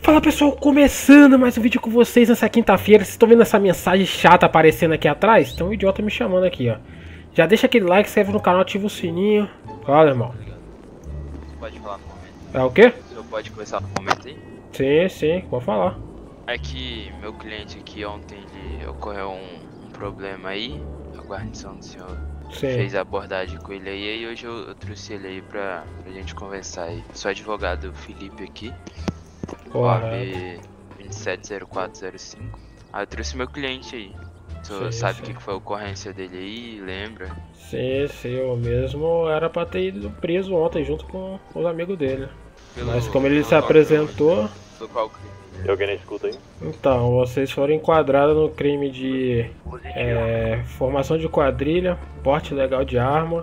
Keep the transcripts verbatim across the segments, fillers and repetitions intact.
Fala pessoal, começando mais um vídeo com vocês nessa quinta-feira. Vocês estão vendo essa mensagem chata aparecendo aqui atrás? Tem um idiota me chamando aqui, ó. Já deixa aquele like, se inscreve no canal, ativa o sininho. Fala, irmão. Você pode falar no momento. É o quê? Você pode começar no momento aí? Sim, sim, pode falar. É que meu cliente aqui ontem ele ocorreu um, um problema aí. A guarnição do senhor Sim. fez a abordagem com ele aí. E hoje eu, eu trouxe ele aí pra, pra gente conversar aí. Sou advogado Felipe aqui. O A B dois sete zero quatro zero cinco. Ah, eu trouxe meu cliente aí. O senhor Sim, sabe o sim. que foi a ocorrência dele aí? Lembra? Sim, sim, eu mesmo era pra ter ido preso ontem junto com os amigos dele. Pelo- Mas como ele pelo se qual apresentou, crime? Pelo qual crime? Tem alguém na escuta aí? então, vocês foram enquadrados no crime de é, formação de quadrilha, porte ilegal de arma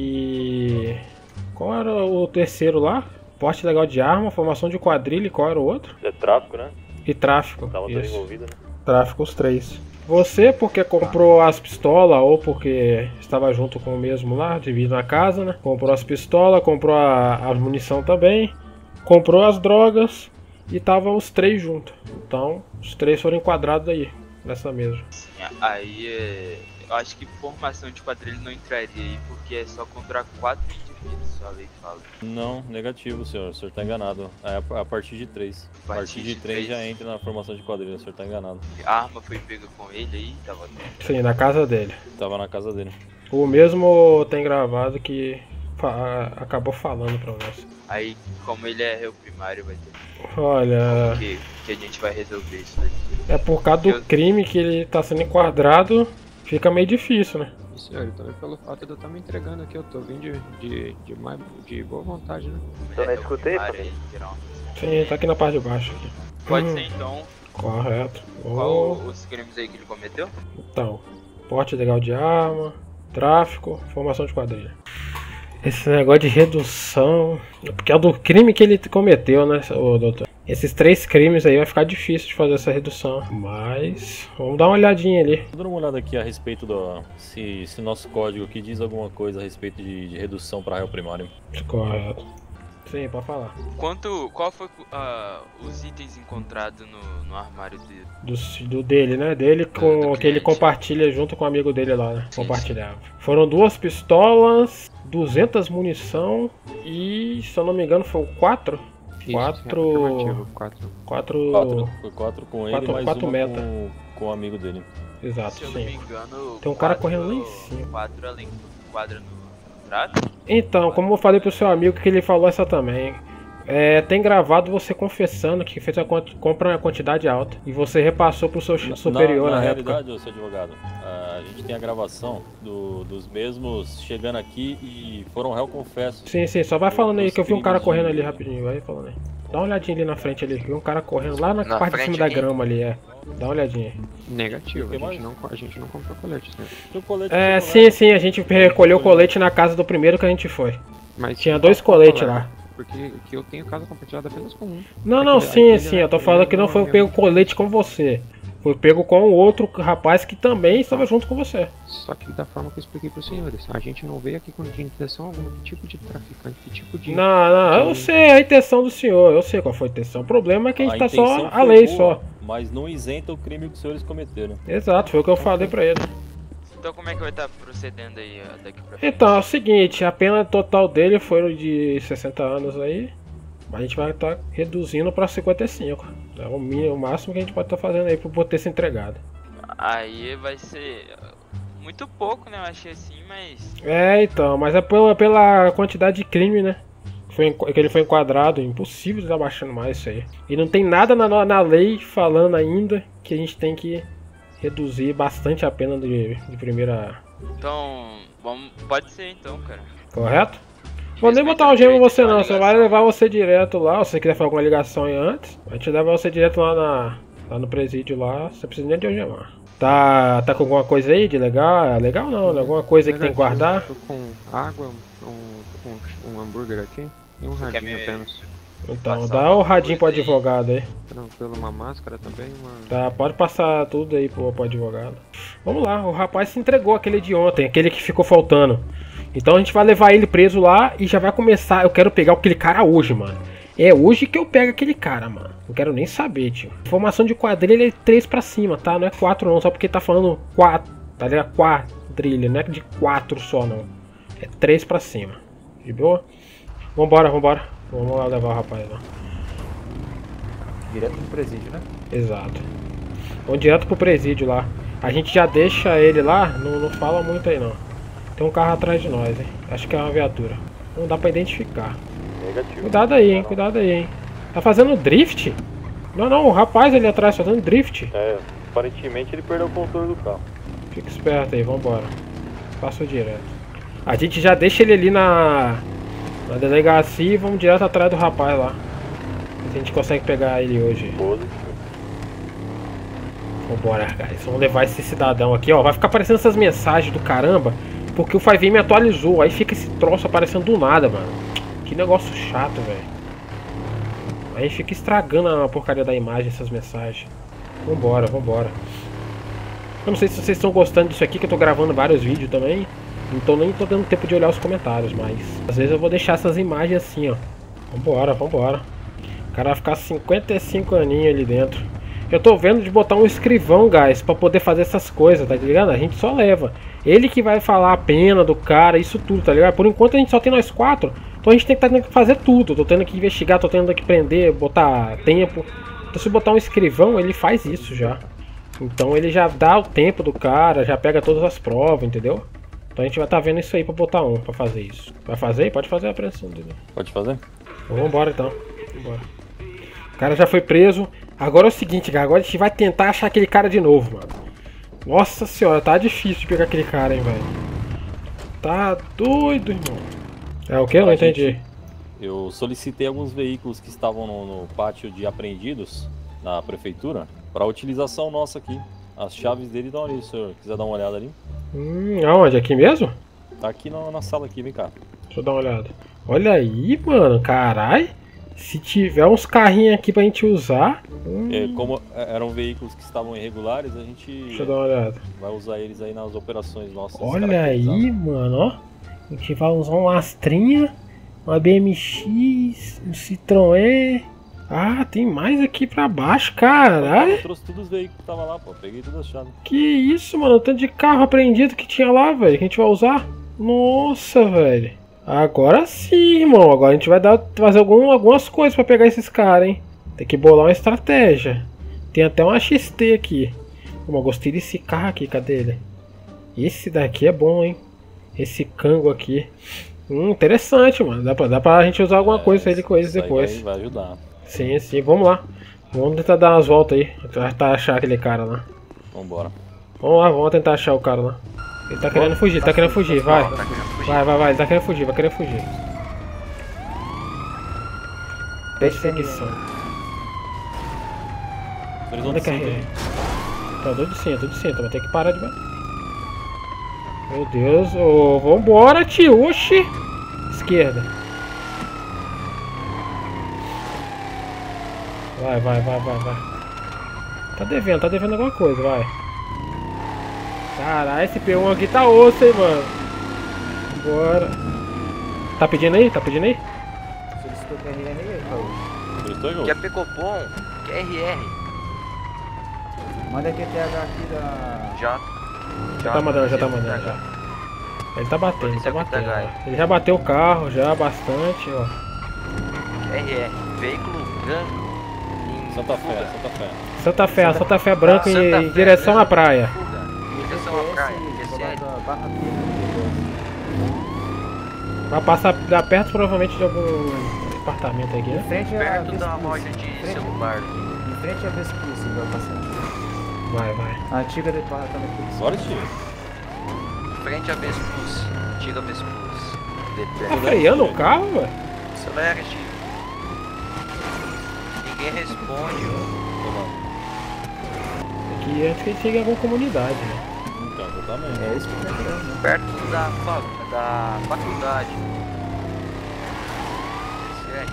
e... Qual era o terceiro lá? Porte ilegal de arma, formação de quadrilha e qual era o outro? É tráfico, né? E tráfico, Tava tudo isso. envolvido, né? Tráfico, os três. Você porque comprou as pistolas ou porque estava junto com o mesmo lá, dividido na casa, né? Comprou as pistolas, comprou a, a munição também, comprou as drogas e tava os três juntos. Então, os três foram enquadrados aí, nessa mesa. Sim, aí é... eu acho que formação de quadrilha não entraria aí, porque é só contra quatro indivíduos, só a lei fala. Não, negativo, senhor. O senhor tá enganado. É a a partir de três. A A partir de três já entra na formação de quadrilha. O senhor tá enganado. A arma foi pega com ele aí, tava dentro. Sim, na casa dele. Tava na casa dele. O mesmo tem gravado que fa- acabou falando pra nós. Aí, como ele é réu primário, vai ter Olha, como que, que a gente vai resolver isso daqui. é por causa do Eu- crime que ele tá sendo enquadrado, fica meio difícil, né? Senhor, também pelo fato de eu estar me entregando aqui, eu tô vindo de, de, de, mais, de boa vontade, né? Como ele Então, é não réu escutei, primário família? aí, geralmente. Sim, tá aqui na parte de baixo aqui. Pode Hum. ser então, Correto. qual Oh, os crimes aí que ele cometeu? então, porte ilegal de arma, tráfico, formação de quadrilha. Esse negócio de redução, é porque é do crime que ele cometeu, né, ô doutor? Esses três crimes aí vai ficar difícil de fazer essa redução. Mas, vamos dar uma olhadinha ali. Tô dando uma olhada aqui a respeito do... Se, se nosso código aqui diz alguma coisa a respeito de, de redução para réu primário. Correto. Sim, pode falar. Quanto, qual foi ah, os itens encontrados no, no armário dele? Do, do dele, né? Dele com do que ele cliente. compartilha junto com o amigo dele lá, né? Sim, Compartilhava. Foram duas pistolas, duzentas munição e, se eu não me engano, foi quatro. Isso, Quatro- afirmativo, quatro. Quatro. Quatro, foi quatro com ele, Quatro- mais quatro uma meta. com, com o amigo dele. Exato, Se eu não me sim. engano, Tem um cara quatro- correndo lá em cima. Quatro além do quadro no tráfico. Então, como eu falei pro seu amigo que ele falou essa também. É, tem gravado você confessando que fez a quant- compra uma quantidade alta e você repassou pro seu Na- superior na, na, na época. realidade, ô, seu advogado, a gente tem a gravação do- dos mesmos chegando aqui e foram réu confessos. Sim, sim, só vai falando aí Dos que eu vi um cara crimes correndo de- ali rapidinho, vai falando aí. Dá uma olhadinha ali na frente ali, vi um cara correndo lá na, Na parte de frente cima da aqui? grama ali, é. Dá uma olhadinha aí. Negativo, Tem a gente, mais? não, a gente não comprou colete, senhor. Tem o colete É, aqui, sim, sim, a gente recolheu o colete na casa do primeiro que a gente foi. Mas Tinha dois coletes lá. Porque que eu tenho casa compartilhada apenas com um. Não, não, Aquele- sim, aquele sim, lá, eu tô aquele falando lá que não é foi meu. pego colete com você. Foi pego com o outro rapaz que também estava junto com você. Só que da forma que eu expliquei pros senhores, a gente não veio aqui com intenção alguma, que tipo de traficante, que tipo de... Não, não, eu sei a intenção do senhor, eu sei qual foi a intenção. O problema é que a gente tá só intenção a foi lei boa, só. Mas não isenta o crime que os senhores cometeram. Exato, foi o que eu falei pra ele. Então como é que vai estar procedendo aí ah, daqui pra frente? Então, é o seguinte, a pena total dele foi de sessenta anos aí. Mas a gente vai estar reduzindo pra cinquenta e cinco. É o mínimo, o máximo que a gente pode estar fazendo aí pra poder ter se entregado. Aí vai ser ah, muito pouco, né? Eu achei assim, mas... É, então, mas é pela, pela quantidade de crime, né? Foi, enqu- que ele foi enquadrado, impossível de estar baixando mais isso aí. E não tem nada na, na lei falando ainda que a gente tem que reduzir bastante a pena de, de primeira. Então, vamos... pode ser então, cara. Correto? Vou nem botar o gelo em você não, só vai levar você direto lá. Se você quiser fazer alguma ligação aí antes, a gente leva você direto lá, na, lá no presídio lá. Você precisa nem de algemar. Tá, tá com alguma coisa aí de legal? Legal não, né? Alguma coisa aí que tem que guardar? Tô com água, um, um, um hambúrguer aqui e um Você quer radinho me- apenas. Então, Passar dá o alguma radinho pro coisa aí? advogado aí. Tranquilo, uma máscara também, uma... Tá, pode passar tudo aí pro, pro advogado. Vamos lá, o rapaz se entregou, aquele de ontem, aquele que ficou faltando. Então a gente vai levar ele preso lá e já vai começar. Eu quero pegar aquele cara hoje, mano. É hoje que eu pego aquele cara, mano. Não quero nem saber, tio. Formação de quadrilha é três pra cima, tá? Não é quatro não, só porque tá falando quatro, tá ligado? Quadrilha, não é de quatro só não. É três pra cima. De boa? Vambora, vambora. Vamos lá levar o rapaz lá. Direto pro presídio, né? Exato. Vamos direto pro presídio lá. A gente já deixa ele lá, não, não fala muito aí não. Tem um carro atrás de nós, hein? Acho que é uma viatura. Não dá pra identificar. Negativo. Cuidado aí, hein? Cuidado aí, hein? Tá fazendo drift? Não, não, o rapaz ali atrás fazendo drift. É, aparentemente ele perdeu o controle do carro. Fica esperto aí, vambora. Passa direto. A gente já deixa ele ali na, na delegacia e vamos direto atrás do rapaz lá. A gente consegue pegar ele hoje. Vambora, guys. Vamos levar esse cidadão aqui, ó. Vai ficar aparecendo essas mensagens do caramba, porque o cinco me atualizou. Aí fica esse troço aparecendo do nada, mano. Que negócio chato, velho. Aí fica estragando a porcaria da imagem, essas mensagens. Vambora, vambora. Eu não sei se vocês estão gostando disso aqui, que eu tô gravando vários vídeos também. Então nem tô dando tempo de olhar os comentários, mas às vezes eu vou deixar essas imagens assim, ó. Vambora, vambora. O cara vai ficar cinquenta e cinco aninhos ali dentro. Eu tô vendo de botar um escrivão, guys, pra poder fazer essas coisas, tá ligado? A gente só leva. Ele que vai falar a pena do cara, isso tudo, tá ligado? Por enquanto a gente só tem nós quatro. Então a gente tem que, tá tendo que fazer tudo. Tô tendo que investigar, tô tendo que prender, botar tempo. Então se botar um escrivão, ele faz isso já. Então ele já dá o tempo do cara, já pega todas as provas, entendeu? Então a gente vai estar tá vendo isso aí pra botar um, pra fazer isso. Vai fazer? Pode fazer a apreensão dele. Pode fazer? Então vambora então. Vambora. O cara já foi preso. Agora é o seguinte, cara. Agora a gente vai tentar achar aquele cara de novo, mano. Nossa senhora, tá difícil de pegar aquele cara, hein, velho. Tá doido, irmão. É o que? Eu não entendi. Eu solicitei alguns veículos que estavam no, no pátio de apreendidos na prefeitura para utilização nossa aqui. As chaves dele estão ali, se o senhor quiser dar uma olhada ali. Hum, aonde? Aqui mesmo? Tá aqui na, na sala aqui, vem cá. Deixa eu dar uma olhada. Olha aí, mano, carai. Se tiver uns carrinhos aqui pra gente usar... Hum. É, como eram veículos que estavam irregulares, a gente Deixa eu dar uma olhada. Vai usar eles aí nas operações nossas. Olha aí, mano, ó. A gente vai usar um Astrinha, uma B M X, um Citroën. Ah, tem mais aqui pra baixo, caralho. Eu trouxe todos os veículos que estavam lá, pô. Peguei todas as chaves. Que isso, mano. O tanto de carro apreendido que tinha lá, velho. Que a gente vai usar. Nossa, velho. Agora sim, irmão. Agora a gente vai dar, fazer algum, algumas coisas pra pegar esses caras, hein. Tem que bolar uma estratégia. Tem até uma X T aqui. Pô, eu gostei desse carro aqui. Cadê ele? Esse daqui é bom, hein. Esse Kango aqui. Hum, interessante, mano. Dá pra, dá pra gente usar alguma é, coisa aí com eles depois. Vai, vai ajudar. Sim, sim. Vamos lá. Vamos tentar dar umas voltas aí. Tentar achar aquele cara lá. Vambora. Vamos lá, vamos tentar achar o cara lá. Ele tá querendo fugir, tá querendo fugir, vai. Vai, vai, vai, ele tá querendo fugir, vai querer fugir. Perseguição. Onde é que é ele? Tá doido de cinto, de cinto, vai ter que parar de bater. Meu Deus, oh, vambora, tio, oxi. Esquerda. Vai, vai, vai, vai, vai. Tá devendo, tá devendo alguma coisa, vai. Caralho, esse P um aqui tá osso, hein, mano. Bora. Tá pedindo aí? Tá pedindo aí? Solicitou Q R R aí, Raul. Solicitou, Igor? Quer Pecopom? Q R R. Manda Q T H aqui da... Já. Já tá mandando, já tá mandando, já. Ele tá batendo, ele tá batendo. Ele já bateu o carro, já, bastante, ó. Q R R, veículo branco. Santa Fé, Santa Fé. Santa Fé, Santa, Santa Fé branco em direção à praia. Direção à praia, vai passar da perto provavelmente de algum apartamento aqui, né? Frente perto da loja de celular. Em frente a Vespucci vai passar. Vai, vai. A antiga departamento policial. Bora, tio. Frente a Vespucci, antiga Vespucci. Tá freando o carro, velho? Acelera, tio. Ninguém responde, aqui antes que ele chegue em alguma comunidade, né? Então, exatamente. É isso que eu tô querendo. perto da, da faculdade. Sério.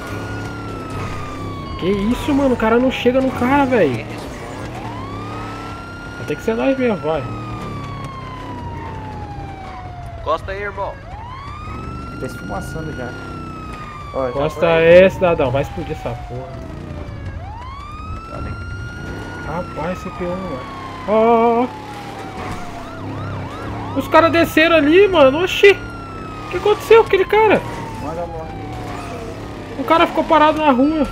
Que isso, mano? O cara não chega no cara, velho. Ninguém responde. Vai ter que ser nós mesmo, vai. Costa aí, irmão. Tá esfumaçando já. Ó, já Costa foi. é, cidadão. Vai explodir essa porra. Olha. Rapaz, C P um, mano. Ó, ó, ó. Os caras desceram ali, mano. Oxi. O que aconteceu com aquele cara? Manda a morte. O cara ficou parado na rua.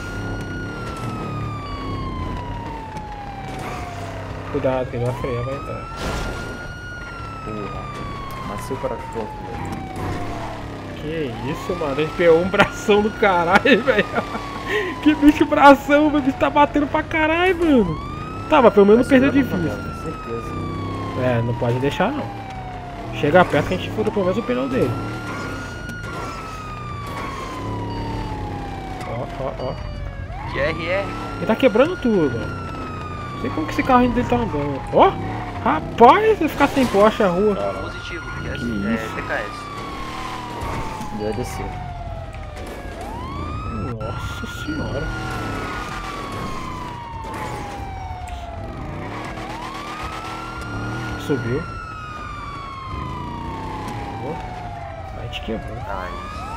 Cuidado, que ele vai frear, vai entrar. Porra. Macio para fogo, velho. Que isso, mano. Ele pegou um bração do caralho, velho. Que bicho bração, meu bicho tá batendo pra caralho, mano. Tá, mas pelo menos não perdeu de vista. Com certeza. É, não pode deixar não. Chega perto que a gente fura pelo menos o pneu dele. Ó, ó, ó. Que R R. Ele tá quebrando tudo, ó. Não sei como que esse carro dele tá andando. Ó! Rapaz, vai ficar sem Porsche a rua. Positivo, que é, Que é isso? T K S. Vai descer. Nossa senhora. Subiu. Quebrou. Aí te quebrou. Ah,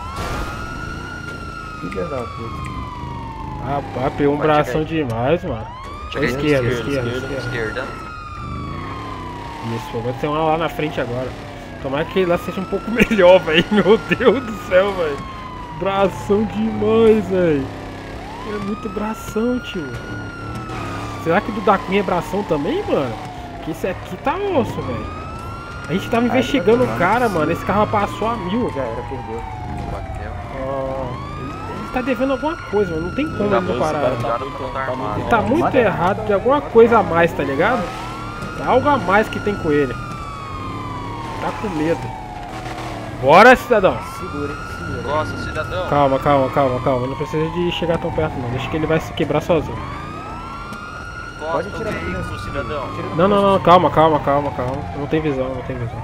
Filha da puta. Rapaz, pegou um Pode bração chegar demais, mano. Chega aí. Esquerda, esquerda, esquerda, esquerda. esquerda. Esquerda. Isso, vai ter uma lá na frente agora. Tomara que lá seja um pouco melhor, velho. Meu Deus do céu, velho. Bração demais, velho. É muito bração, tio. Será que do da Cunha é bração também, mano? Que esse aqui tá osso, velho. A gente tava investigando o cara, mano. Esse carro passou a mil. Já era, perdeu. Bateu. Ó, ele, ele tá devendo alguma coisa, mano. Não tem como Tá ele não bom, parar. cara tá tá muito- muito, tá tá armado. muito Ele tá muito Manda- errado, tem alguma coisa a mais, tá ligado? Algo a mais que tem com ele. Tá com medo. Bora, cidadão. Segura, hein? Segura. Nossa, cidadão. Calma, calma, calma, calma. Não precisa de chegar tão perto, não. Deixa que ele vai se quebrar sozinho. Pode Encosta tirar o do veículo, pneu, cidadão. Tira do Não, não, pneu. não. Calma, calma, calma, calma. Não tem visão, não tem visão.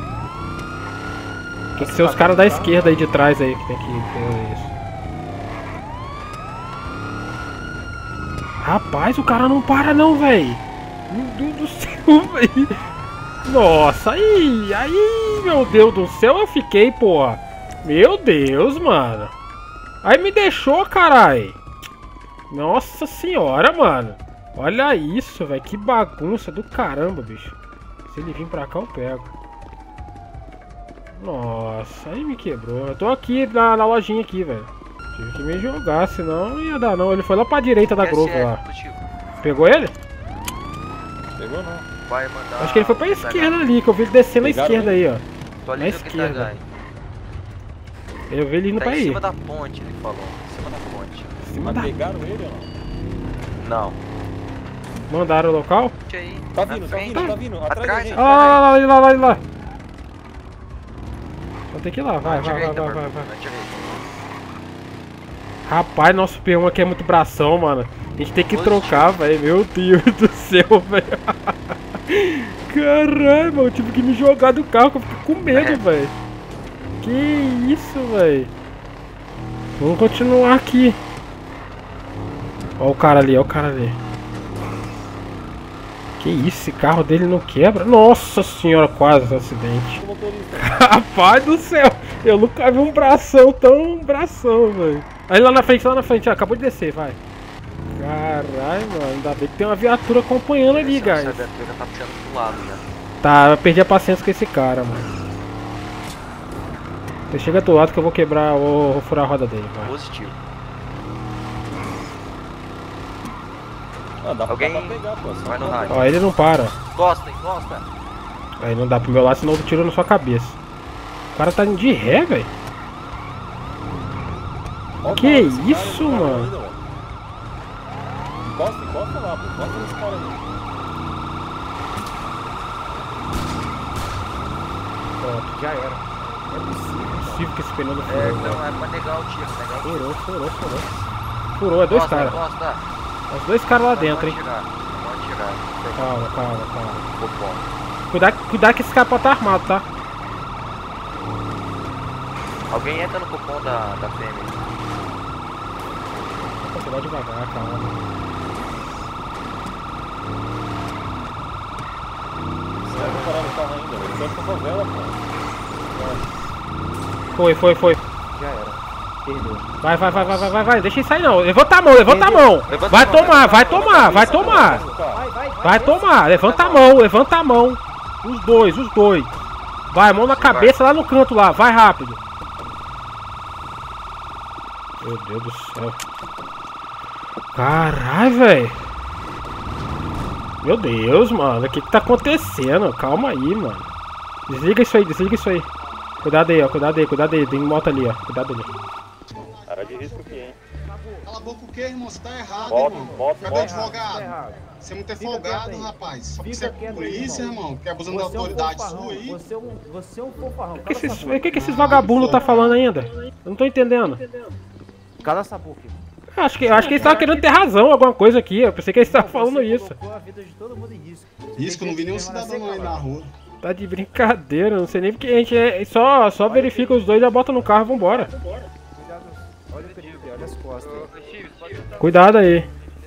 Tem que ser os caras da esquerda aí de trás aí que tem que ver isso. Rapaz, o cara não para não, velho. Meu Deus do céu, velho. Nossa, aí, aí, meu Deus do céu, eu fiquei, porra. Meu Deus, mano. Aí me deixou, carai. Nossa senhora, mano. Olha isso, velho. Que bagunça do caramba, bicho. Se ele vir pra cá, eu pego. Nossa, aí me quebrou. Eu tô aqui na, na lojinha aqui, velho. Tive que me jogar, senão não ia dar não. Ele foi lá pra direita da Grove lá. Positivo. Pegou ele? Pegou não. Vai mandar. Acho que ele foi pra esquerda ali, que eu vi ele descendo na Pegaram esquerda aí, ó. Tô ali na no esquerda. Quitagai. Eu vi ele indo Tá pra em aí. cima da ponte, ele falou. Em cima da ponte. Em cima Mas da... pegaram ele ou não? Não. Mandaram o local? Ponte aí. Tá na vindo, tá frente. vindo, tá vindo. Atrás da Atrás, gente. Ah, lá, lá, lá, lá, lá, lá, lá. Vou ter que ir lá, vai, Na vai, vai, direita, vai, vai, mano, vai. na direita. Rapaz, nosso P um aqui é muito bração, mano. A gente tem que Positivo. trocar, velho. Meu Deus do céu, velho. Caralho, mano. Eu tive que me jogar do carro, que eu fiquei com medo, É. velho. Que isso, velho. Vamos continuar aqui. Ó o cara ali, ó o cara ali. Que isso, esse carro dele não quebra? Nossa senhora, quase acidente. O motorista. Rapaz do céu, eu nunca vi um bração tão bração, velho. Aí lá na frente, lá na frente, ó, acabou de descer, vai. Caralho, mano, ainda bem que tem uma viatura acompanhando ali, Esse- essa guys. viatura tá puxando pro lado, né? Tá, eu perdi a paciência com esse cara, mano. Você chega do lado que eu vou quebrar, vou, vou furar a roda dele, vai. Positivo. Ah, dá, Alguém dá pra pegar, pô. Só vai no pra- rádio. Ó, ele não para. Encosta, encosta. Aí não dá pro meu lado, senão eu tiro na sua cabeça. O cara tá indo de ré, velho. Ó, Que cara, esse cara, isso, esse cara mano? ainda, velho. Encosta, encosta lá, pô. Encosta nesse cara aí. Pronto, Já era. É possível. é possível que esse pneu não É, furou, velho. não, é pra negar o tiro, negar o tiro. Furou, furou, furou. Furou, é dois Encosta, caras. encosta. Os dois caras lá Não dentro, pode hein. tirar, não pode tirar. Calma, calma, calma. Ficou bom. Cuidado, cuidado que esse cara pode estar armado, tá? Alguém entra no cupom da, da fêmea. Você vai devagar, calma. Esse cara não parar no carro ainda, velho. Ele vai pra favela, pô. Foi, foi, foi. Já era. Perdeu. Vai, vai, vai, vai, vai, vai, vai. Deixa ele sair não. Levanta a mão, levanta a mão. Vai tomar, vai tomar, vai tomar. Vai, vai, Vai tomar, levanta a mão, levanta a mão. Os dois, os dois. Vai, mão na cabeça lá no canto lá, vai rápido. Meu Deus do céu. Caralho, velho. Meu Deus, mano. O que que tá acontecendo? Calma aí, mano. Desliga isso aí, desliga isso aí. Cuidado aí, ó. Cuidado aí, cuidado aí. Tem moto ali, ó. Cuidado ali. Cara de risco aqui, hein? Cala a boca o quê, irmão? Você tá errado, Moto, irmão. moto, Cadê o moto. advogado? Você é muito Fica folgado, quieto aí. rapaz. Só porque Fica você é quieto aí, polícia, irmão. irmão. Que é abusando da Você é um autoridade fofarrão, sua aí. Você é um, você é um fofarrão. O que, Cala esses, essa boca. o que, que esses vagabundos tá falando ainda? Eu não tô entendendo. Cala essa boca, irmão. Acho que, acho que eles estavam querendo ter razão, alguma coisa aqui. Eu pensei que eles estavam falando Você isso. colocou a vida de todo mundo em risco. Isso que eu não vi nenhum Tem que cidadão aí permanecer na rua. Tá de brincadeira, não sei nem porque a gente é, só, só verifica os dois, já bota no carro e vambora. Cuidado. Olha o perigo, olha as costas. Cuidado aí.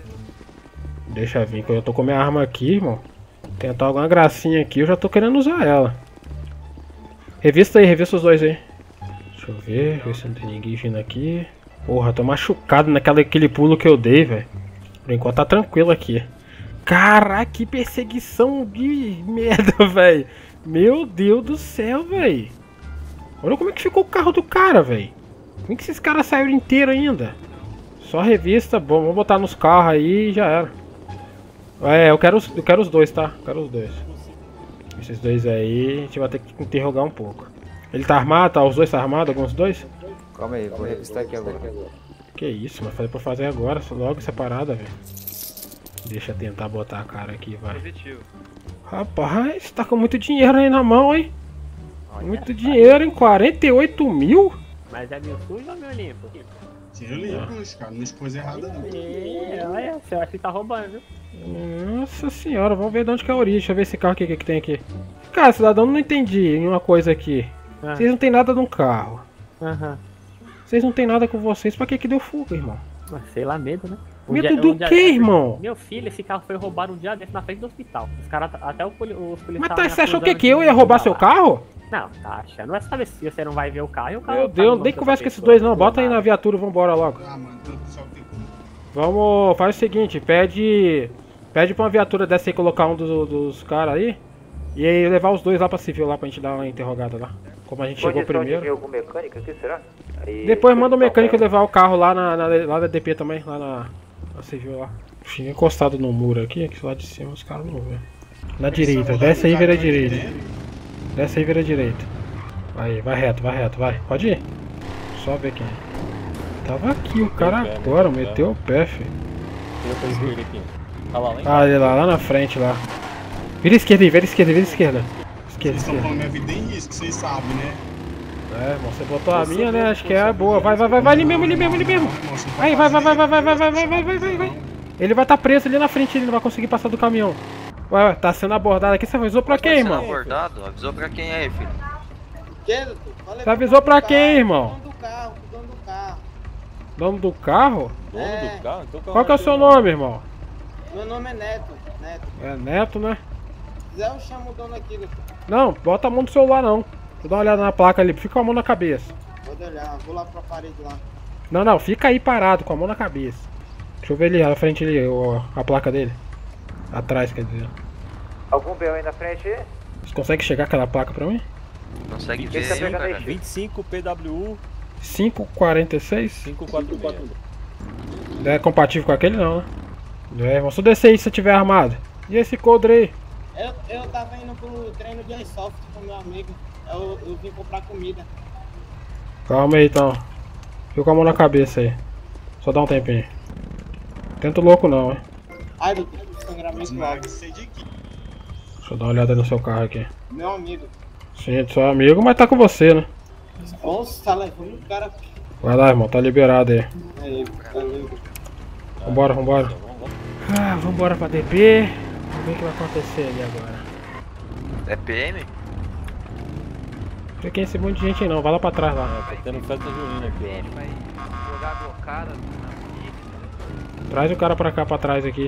Deixa vir, que eu tô com minha arma aqui, irmão. Tentar alguma gracinha aqui, eu já tô querendo usar ela. Revista aí, revista os dois aí. Deixa eu ver, ver se não tem ninguém vindo aqui. Porra, tô machucado naquele aquele pulo que eu dei, velho. Por enquanto tá tranquilo aqui. Caraca, que perseguição de merda, velho. Meu Deus do céu, velho. Olha como é que ficou o carro do cara, velho. Como é que esses caras saíram inteiro ainda? Só revista, bom, vamos botar nos carros aí e já era. É, eu quero, os, eu quero os dois, tá? Eu quero os dois. Esses dois aí, a gente vai ter que interrogar um pouco. Ele tá armado, tá? Os dois tá armados, alguns dois? Calma aí, vou revistar aqui agora. Que isso, mas falei pra fazer agora, logo separada, velho. Deixa eu tentar botar a cara aqui, vai. Rapaz, tá com muito dinheiro aí na mão, hein? Muito dinheiro, hein? quarenta e oito mil? Mas é meu sujo ou meu limpo? Tiro limpo, esse cara. Não expôs errado, não. É, olha, você acha que tá roubando, viu? Nossa senhora, vamos ver de onde que é a origem. Deixa eu ver esse carro aqui que, que tem aqui. Cara, cidadão, não entendi em uma coisa aqui. Ah. Vocês não tem nada no carro. Aham. Vocês não tem nada com vocês, pra que que deu fuga, irmão? Mas sei lá, medo, né? Um Medo dia- do um dia- que, irmão? Meu filho, esse carro foi roubado um dia desse na frente do hospital. Os caras, até o poli- os policiais. Mas tá, me você achou que, acusando que eu de ia roubar roubar seu lá. carro? Não, tá achando. Vai saber se você não vai ver o carro e o carro. Meu tá Deus, no nem nome conversa com da esses pessoa, dois não. Bota aí nada. na viatura e vambora logo. Ah, mano, tudo só tem como. Vamos, faz o seguinte, pede. Pede pra uma viatura dessa aí colocar um dos, dos caras aí. E aí levar os dois lá pra civil lá pra gente dar uma interrogada lá. Como a gente chegou primeiro. algum mecânico aqui, será? Aí, Depois manda o mecânico levar o carro lá na, na, lá da D P também, lá na, na civil lá. Fica encostado no muro aqui, que lá de cima os caras não vêem. Na direita, desce aí e vira direita. Desce aí e vira direita. Aí, vai reto, vai reto, vai. Pode ir. Só ver quem é. Tava aqui o cara o pé, agora, meteu o pé. meteu o pé, filho. Vira pra esquerda aqui. Tá lá, lá em Ah, ele lá, lá na frente lá. Vira esquerda aí, vira esquerda, vira esquerda. Esquerda, Vocês estão esquerda. falando minha vida em risco, vocês sabem, né? É, irmão, você botou a minha, né? Acho que é a boa. Vai, vai, vai, vai, ali mesmo, ali mesmo, ali mesmo. Aí, vai, vai, vai, vai, vai, vai, vai, vai, vai, vai, vai, vai. Ele vai estar preso ali na frente, ele não vai conseguir passar do caminhão. Ué, ué, tá sendo abordado aqui, você avisou pra quem, irmão? Abordado? Avisou pra quem aí, filho? Você avisou pra quem, irmão? Dono do carro, dono do carro. Nome do carro? dono É. do carro? Então, Qual que é o seu nome, irmão? Meu nome é Neto. Neto. É Neto, né? Se quiser eu chamo o dono aqui, doutor. Não, bota a mão no celular não. Vou dar uma olhada na placa ali, fica com a mão na cabeça. Pode olhar, vou lá pra parede lá. Não, não, fica aí parado, com a mão na cabeça. Deixa eu ver ali, na frente ali, o- a placa dele. Atrás, quer dizer. Algum B O aí na frente? Você consegue chegar aquela placa pra mim? Consegue Quem ver tá aí, pegando aí, cara? vinte e cinco P W U cinco quarenta e seis? cinco quatro seis. Não é compatível com aquele não, né? É, vamos só descer aí se você tiver armado. E esse coldre aí? Eu, eu tava indo pro treino de airsoft com meu amigo. Eu, eu vim comprar comida. Calma aí então. Fica com a mão na cabeça aí. Só dá um tempinho. Tenta o louco não, hein? Ai, doutor, sangramento logo. Mag, sei de quê? Deixa eu dar uma olhada no seu carro aqui. Meu amigo. Sim, é seu amigo, mas tá com você, né? Nossa, tá levando o cara. Vai lá, irmão, tá liberado aí. Aí, valeu. Vambora, vambora. Ah, vambora pra D P. Vamos ver o que vai acontecer ali agora. É P M? Não sei quem é esse monte de gente aí não, vai lá pra trás lá. Tá tendo festa junina aqui, ó. vai jogar blocada na Traz o cara pra cá, pra trás aqui.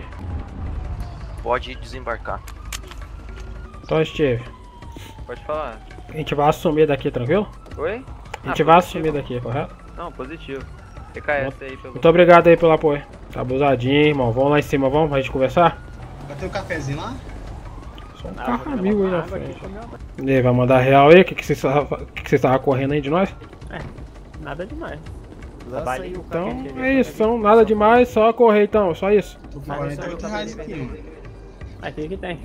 Pode desembarcar. Então, Steve, Pode falar. a gente vai assumir daqui, tranquilo? Oi? A gente vai assumir daqui, correto? Não, positivo. T K S aí pelo... Muito obrigado aí pelo apoio. Tá abusadinho, irmão. Vamos lá em cima, vamos pra gente conversar? Vai ter um cafezinho lá? Só um carro amigo aí na frente. E aí, vai mandar real aí? O que que vocês estavam correndo aí de nós? É, nada demais. Então é isso, então, nada demais, só correr então, só isso. Tô com quarenta e oito reais aqui, mano. Aqui que tem.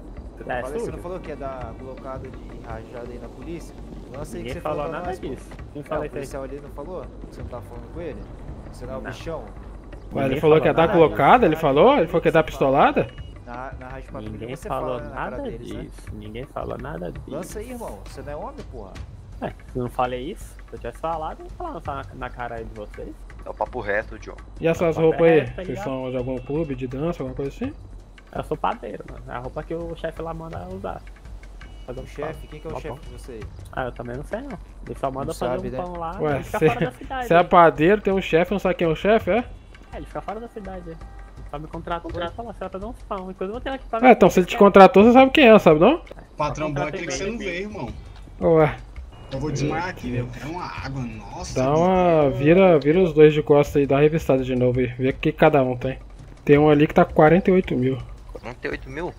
É, Falei, você sujo. não falou que ia dar blocada de rajada aí na polícia? Lança aí que Ninguém você falou pra nada nós, pô. disso. Quem Não, falou o isso aí? policial ali não falou? Você não tá falando com ele? Você não é o Não. bichão? Ué, ele Ninguém falou que ia dar nada colocada, ele falou? Ele falou que ia dar pistolada? Na, na rádio patrulha Ninguém você falou fala, né, na cara nada deles, né? disso. Ninguém falou nada disso. Lança aí, irmão. Você não é homem, porra. É, se eu não falei isso, se eu tivesse falado, eu ia falar na, na cara aí de vocês. É o papo reto, John. E essas Tá roupas aí? perto, tá Vocês ligado? são de algum clube de dança, alguma coisa assim? Eu sou padeiro, mano. É a roupa que o chefe lá manda usar. Fazer um O chefe? Quem que é o Tá chefe bom. de você? Ah, eu também não sei não. Ele só manda Não fazer sabe, um né? pão lá Ué, e fica você fora da cidade. é aí. padeiro, tem um chefe, não sabe quem é o chefe, é? É, ele fica fora da cidade. aí. Só me contratou e falou, você vai fazer uns pão. Inclusive eu vou ter aqui pra É, então se ele te contratou, você sabe quem é, sabe não? O patrão bom é aquele que você não vê, irmão. Ué, Eu vou desmaiar aqui, velho. Eu quero uma água, nossa. dá uma... Vira, vira os dois de costa aí, dá uma revistada de novo aí, vê o que cada um tem. Tem um ali que tá com quarenta e oito mil. quarenta e oito mil?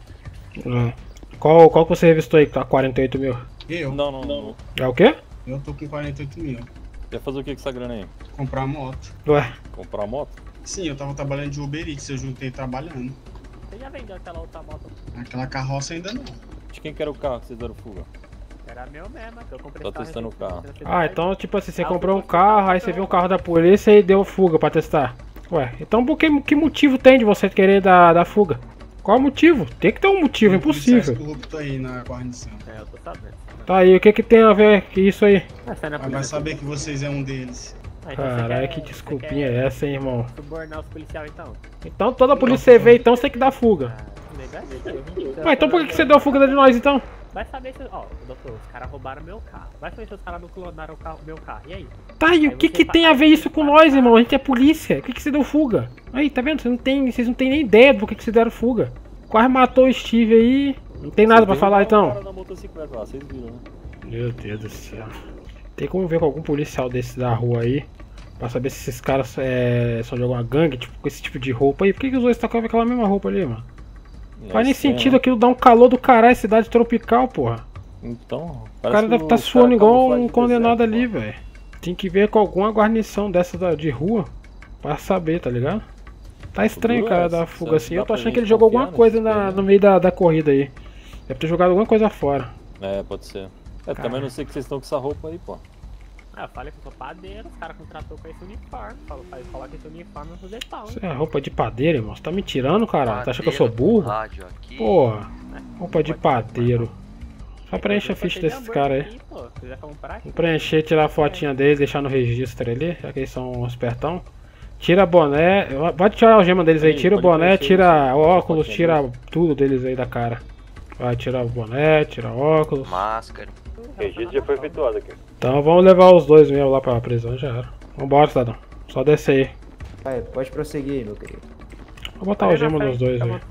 É. Qual, qual que você revistou aí que tá com quarenta e oito mil? Eu? Não, não, não. É o quê? Eu tô com quarenta e oito mil. Quer fazer o que com essa grana aí? Comprar moto. Ué, Comprar moto? Sim, eu tava trabalhando de Uber Eats, eu juntei trabalhando. Você já vendeu aquela outra moto? Aquela carroça ainda não. De quem que era o carro que vocês deram fuga? Era meu mesmo, que eu comprei Tá esse carro testando o carro. recentemente. ah, então tipo assim, você Ah, comprou um eu- carro, aí você viu um carro da polícia e deu fuga pra testar. Ué, então por que, que motivo tem de você querer dar, dar fuga? Qual o motivo? Tem que ter um motivo, é Tem policiais impossível. corruptos aí na guarnição. É, eu tô sabendo. Tá aí, o que que tem a ver com isso aí? Ah, você não é Mas vai saber que vocês é um deles. Ah, então você Caralho, quer- que você desculpinha quer é essa, hein, irmão? Subornar os policiais então? Então toda polícia que você vê, então você tem que dar fuga. Ah, negativo. Ué, então por que que você deu fuga de nós, então? Vai saber se. Ó, doutor, os caras roubaram meu carro. Vai saber se os caras não clonaram o carro, meu carro. E aí? Tá, e o Aí que você que tem a ver isso com nós, irmão? A gente é polícia. O que que você deu fuga? Aí, tá vendo? Vocês não tem, vocês não tem nem ideia do que que vocês deram fuga. Quase matou o Steve aí. Não tem nada pra falar, então. Cara na motocicleta lá, vocês viram, né? Meu Deus do céu. Tem como ver com algum policial desse da rua aí? Pra saber se esses caras é, são de alguma gangue, tipo, com esse tipo de roupa aí. Por que, que os dois estão com aquela mesma roupa ali, mano? Não faz nem sentido aquilo dar um calor do caralho, cidade tropical, porra. Então, O cara deve estar tá suando igual um condenado ali, velho. Tem que ver com alguma guarnição dessa da, de rua pra saber, tá ligado? Tá estranho o cara dar fuga assim. Eu tô achando que ele jogou alguma coisa na, no meio da, da corrida aí. Deve ter jogado alguma coisa fora. É, pode ser. É, também não sei que vocês estão com essa roupa aí, pô. Ah, eu falei que eu sou padeiro, os caras contratou com esse uniforme. Falou, coloca esse uniforme e fazer pau. Isso é roupa de padeiro, irmão. Você tá me tirando, cara? Tá achando que eu sou Padeiro burro? com rádio aqui. Porra, roupa de padeiro. Só preenche a ficha desses caras aí. Aqui, pô, se quiser comprar, Vou preencher, tirar a fotinha deles, deixar no registro ali, já que eles são uns espertão. Tira boné, pode tirar a algema deles aí, tira o boné, tira o óculos, tira tudo deles aí da cara. Vai tirar o boné, tira o óculos. Máscara. O registro já foi efetuado aqui. Então vamos levar os dois mesmo lá pra prisão, já era. Vambora, cidadão. Só descer aí. Vai, pode prosseguir, meu querido. Vou botar a algema nos dois aí.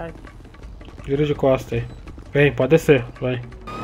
Vira de costa aí. Vem, pode descer, vai.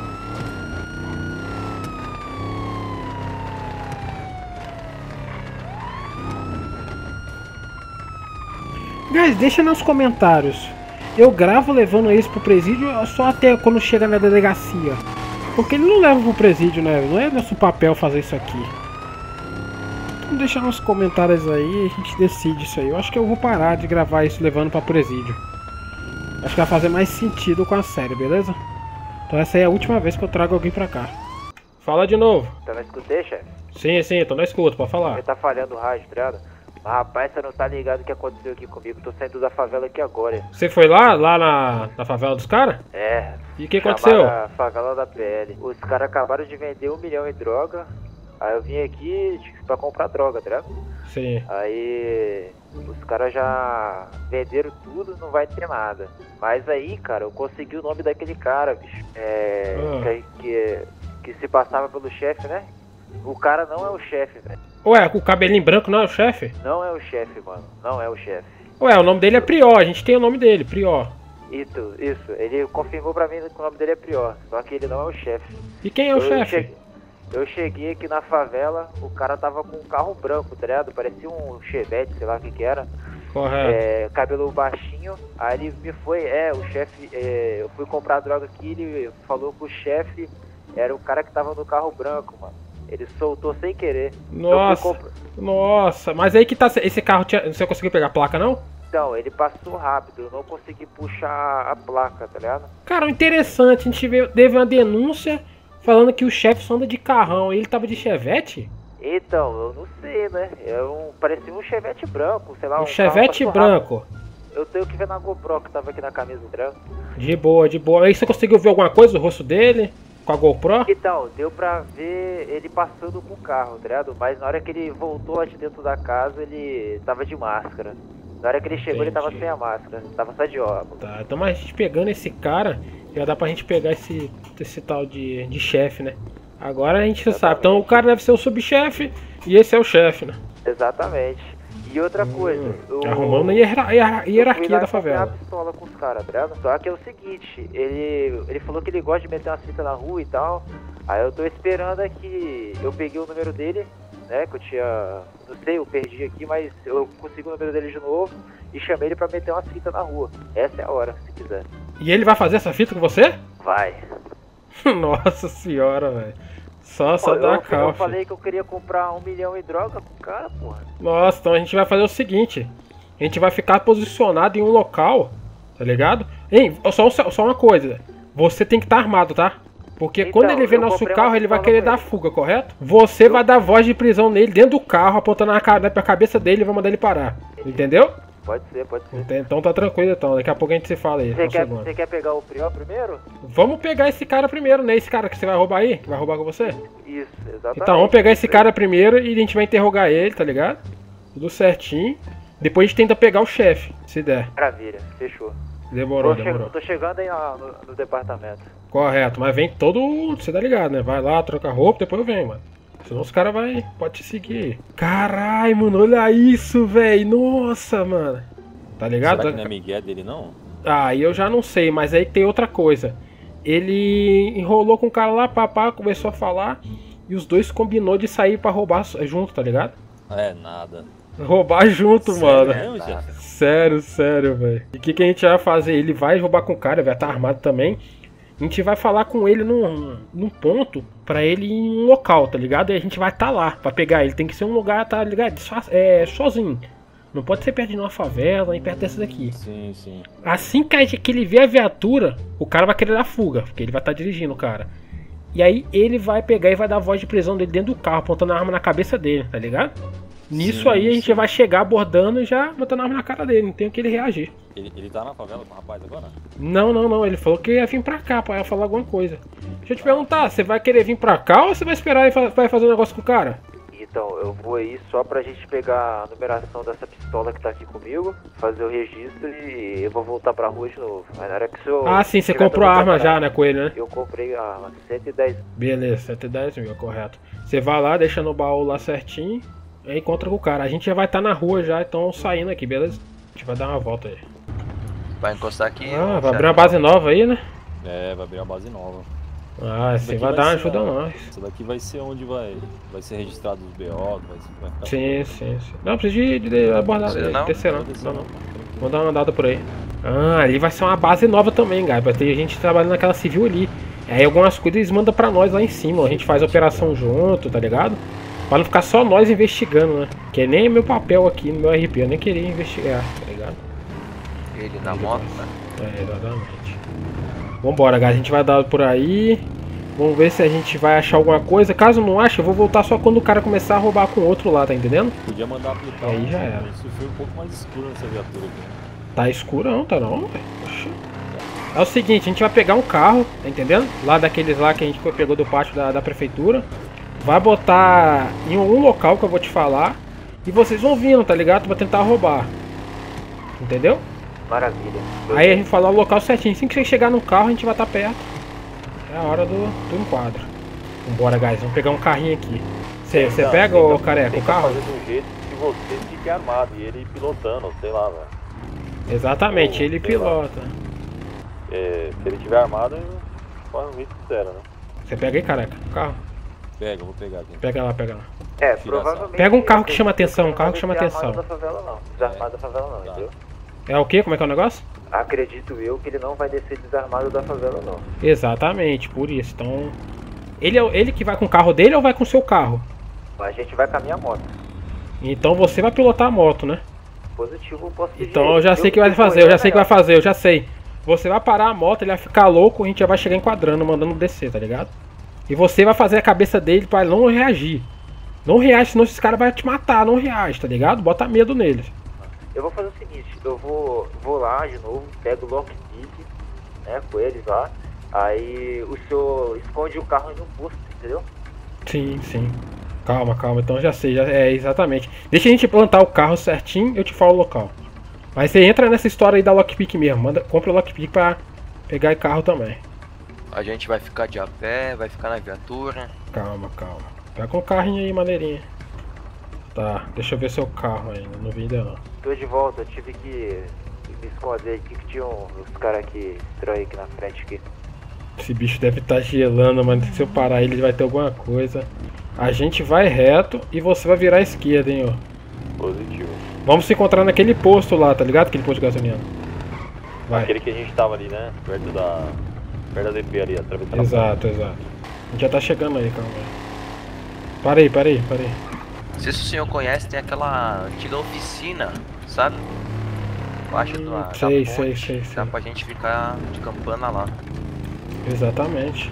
Guys, deixa nos comentários. Eu gravo levando eles pro presídio só até quando chega na delegacia. Porque ele não leva pro presídio, né? Não é nosso papel fazer isso aqui. Então deixa nos comentários aí e a gente decide isso aí. Eu acho que eu vou parar de gravar isso levando pra presídio. Acho que vai fazer mais sentido com a série, beleza? Então essa aí é a última vez que eu trago alguém pra cá. Fala de novo. Tá na escutei, chefe? Sim, sim, tô na escuta, pode falar. Ele tá falhando o rádio, tá ligado? Mas rapaz, você não tá ligado o que aconteceu aqui comigo. Tô saindo da favela aqui agora. Você foi lá, lá na, na favela dos caras? É. E o que aconteceu? A favela da P L. Os caras acabaram de vender um milhão em droga. Aí eu vim aqui pra comprar droga, tá ligado? Sim. Aí os caras já venderam tudo, não vai ter nada. Mas aí, cara, eu consegui o nome daquele cara, bicho. É. Ah. Que, que, que se passava pelo chefe, né? O cara não é o chefe, velho. Ué, o cabelinho branco não é o chefe? Não é o chefe, mano. Não é o chefe. Ué, o nome dele é Prior, a gente tem o nome dele, Prior. Isso, isso. Ele confirmou pra mim que o nome dele é Prior. Só que ele não é o chefe. E quem é o Eu chefe? cheguei- Eu cheguei aqui na favela, o cara tava com um carro branco, tá ligado? Parecia um Chevette, sei lá o que que era. Correto. É, cabelo baixinho. Aí ele me foi, é, o chefe, é, eu fui comprar droga aqui, ele falou que o chefe era o cara que tava no carro branco, mano. Ele soltou sem querer. Nossa, compra... nossa, mas aí que tá, esse carro, tinha, você conseguiu pegar a placa não? Então, ele passou rápido, eu não consegui puxar a placa, tá ligado? Cara, o interessante, a gente veio, teve uma denúncia falando que o chefe só anda de carrão e ele tava de Chevette? Então, eu não sei, né? É um, parecia um Chevette branco, sei lá. Um, um Chevette branco? Rápido. Eu tenho que ver na GoPro que tava aqui na camisa branca. De boa, de boa. Aí você conseguiu ver alguma coisa do rosto dele? Com a GoPro? Então, deu pra ver ele passando com o carro, tá ligado? Mas na hora que ele voltou lá de dentro da casa, ele tava de máscara. Na hora que ele chegou, Entendi. Ele tava sem a máscara. Tava só de óculos. Tá, então mas a gente pegando esse cara, já dá pra gente pegar esse, esse tal de, de chefe, né? Agora a gente Exatamente. sabe. Então o cara deve ser o subchefe e esse é o chefe, né? Exatamente. E outra coisa, hum, eu, arrumando a hierarquia, hierarquia da favela. Eu fui lá pistola com os caras, tá ligado? Só que é o seguinte, ele, ele falou que ele gosta de meter uma fita na rua e tal. Aí eu tô esperando aqui, eu peguei o número dele, né, que eu tinha, não sei, eu perdi aqui, mas eu consegui o número dele de novo e chamei ele pra meter uma fita na rua. Essa é a hora, se quiser. E ele vai fazer essa fita com você? Vai. Nossa senhora, velho. Só, só Pô, dá eu, calma. Eu falei que eu queria comprar um milhão em droga com o cara, porra. Nossa, então a gente vai fazer o seguinte. A gente vai ficar posicionado em um local, tá ligado? Hein, só, só uma coisa. Você tem que estar tá armado, tá? Porque então, quando ele vê nosso carro, ele vai querer dar fuga, correto? Você eu... vai dar voz de prisão nele dentro do carro, apontando na pra cabeça dele e vai mandar ele parar. Entendeu? Pode ser, pode ser. Então tá tranquilo, então. Daqui a pouco a gente se fala aí. Você quer, você quer pegar o Prior primeiro? Vamos pegar esse cara primeiro, né? Esse cara que você vai roubar aí, que vai roubar com você? Isso, exatamente. Então vamos pegar esse cara primeiro e a gente vai interrogar ele, tá ligado? Tudo certinho. Depois a gente tenta pegar o chefe, se der. Maravilha, fechou. Demorou, tô demorou. Che tô chegando aí no, no departamento. Correto, mas vem todo... Você tá ligado, né? Vai lá, troca roupa, depois eu venho, mano. Senão os caras vai... Pode te seguir. Caralho, mano, olha isso, velho. Nossa, mano. Tá ligado? Será que não é Miguel dele, não? Ah, eu já não sei, mas aí tem outra coisa. Ele enrolou com o cara lá, papá, começou a falar. E os dois combinou de sair pra roubar junto, tá ligado? É, nada. Roubar junto, sério, mano. Mesmo, sério, sério, velho. E o que, que a gente vai fazer? Ele vai roubar com o cara, vai estar armado também. A gente vai falar com ele num, num ponto pra ele ir em um local, tá ligado? E a gente vai estar tá lá pra pegar ele. Tem que ser um lugar, tá ligado? É, sozinho. Não pode ser perto de uma favela, nem perto dessas aqui. Sim, sim. Assim que, a gente, que ele vê a viatura, o cara vai querer dar fuga, porque ele vai estar tá dirigindo o cara. E aí ele vai pegar e vai dar a voz de prisão dele dentro do carro, apontando a arma na cabeça dele, tá ligado? Nisso sim, aí a gente sim. vai chegar abordando e já botando a arma na cara dele, não tem o que ele reagir. Ele, ele tá na favela com o rapaz agora? Não, não, não, ele falou que ia vir pra cá pra falar alguma coisa. Deixa eu te perguntar, você vai querer vir pra cá ou você vai esperar e vai fazer um negócio com o cara? Então, eu vou aí só pra gente pegar a numeração dessa pistola que tá aqui comigo, fazer o registro e eu vou voltar pra rua de novo. Mas na hora que o senhor... Ah, sim, você comprou a arma já, né, com ele, né? Eu comprei a arma, cento e dez. Beleza, cento e dez mil, correto. Você vai lá, deixa no baú lá certinho, aí encontra com o cara. A gente já vai estar tá na rua já, então saindo aqui, beleza? A gente vai dar uma volta aí. Vai encostar aqui? Ah, vai abrir uma base nova aí, né? É, vai abrir uma base nova. Ah, você vai, vai dar uma ajuda a nós. Isso daqui vai ser onde vai, vai ser registrado os B O, vai, vai ficar... Sim, sim, sim. Não, precisa de, de abordar, Você não? descer não. Não, não. Vou dar uma andada por aí. Ah, ali vai ser uma base nova também, cara. Vai ter gente trabalhando naquela civil ali. Aí algumas coisas eles mandam pra nós lá em cima. A gente faz a operação junto, tá ligado? Pra não ficar só nós investigando, né? Que nem é meu papel aqui no meu R P, eu nem queria investigar, tá ligado? Ele na moto, né? É, exatamente. Vambora, galera, a gente vai dar por aí. Vamos ver se a gente vai achar alguma coisa. Caso não ache, eu vou voltar só quando o cara começar a roubar com o outro lá, tá entendendo? Podia mandar aplicar. Aí já era. Isso foi um pouco mais escuro nessa viatura aqui. Tá escuro não, tá não, velho. É o seguinte, a gente vai pegar um carro, tá entendendo? Lá daqueles lá que a gente pegou do pátio da, da prefeitura. Vai botar em algum local que eu vou te falar. E vocês vão vindo, tá ligado? Pra tentar roubar. Entendeu? Maravilha. Aí a gente fala o local certinho. Assim que você chegar no carro, a gente vai estar perto. É a hora do, do enquadro. Vambora, guys. Vamos pegar um carrinho aqui. Você então, pega, ô careca, o carro? Fazer de um jeito que você fique armado e ele pilotando, sei lá, velho. Exatamente, Ou, ele pilota. É, se ele tiver armado, pode me sincero, né? Você pega aí, careca, o carro. Pega, vou pegar aqui. Pega lá, pega lá. É, provavelmente... Pega um carro que chama atenção, um carro que chama atenção. Desarmado da favela não, desarmado da favela não, entendeu? É o quê? Como é que é o negócio? Acredito eu que ele não vai descer desarmado da favela não. Exatamente, por isso. Então, ele é ele que vai com o carro dele ou vai com o seu carro? A gente vai com a minha moto. Então você vai pilotar a moto, né? Positivo, eu posso pedir. Então eu já sei o que vai fazer, eu já sei o que vai fazer, eu já sei. Você vai parar a moto, ele vai ficar louco, a gente já vai chegar enquadrando, mandando descer, tá ligado? E você vai fazer a cabeça dele pra não reagir. Não reage, senão esses caras vão te matar, não reage, tá ligado? Bota medo neles. Eu vou fazer o seguinte, eu vou, vou lá de novo, pego o lockpick, né, com eles lá. Aí o senhor esconde o carro no posto, entendeu? Sim, sim. Calma, calma, então já sei, já, é exatamente. Deixa a gente plantar o carro certinho, eu te falo o local. Mas você entra nessa história aí da lockpick mesmo, manda, compra o lockpick pra pegar o carro também. A gente vai ficar de a pé, vai ficar na viatura. Calma, calma. Pega um carrinho aí, maneirinha. Tá, deixa eu ver seu carro ainda, não vi ainda não. Tô de volta, eu tive que me esconder aqui que tinha uns caras aqui estranhos aqui na frente aqui. Esse bicho deve estar gelando, mas se eu parar ele, ele vai ter alguma coisa. A gente vai reto e você vai virar à esquerda, hein, ó. Positivo. Vamos se encontrar naquele posto lá, tá ligado? Aquele posto de gasolina. Vai. Aquele que a gente tava ali, né? Perto da... Perto da D P ali, atravessando. Exato, exato. A gente já tá chegando aí, calma aí. Parei, parei, parei. Se o senhor conhece, tem aquela antiga oficina, sabe? Embaixo Hum, da, sei, da sei, ponte, sei, dá sei. pra gente ficar de campana lá. Exatamente.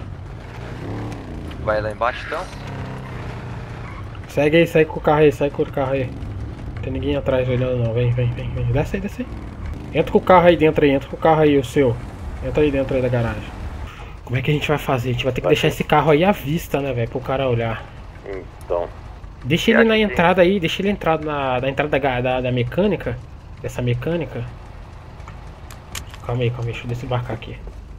Vai lá embaixo então? Segue aí, segue com o carro aí, segue com o carro aí. Não tem ninguém atrás olhando não, vem, vem, vem, vem. Desce aí, desce aí. Entra com o carro aí dentro aí, entra com o carro aí, o seu. Entra aí dentro aí da garagem. Como é que a gente vai fazer? A gente vai ter que Vai deixar ter. esse carro aí à vista, né, velho, pro cara olhar. Então. Deixa ele na entrada aí, deixa ele entrar na, na entrada da, da, da mecânica. Dessa mecânica. Calma aí, calma aí, deixa eu desembarcar aqui.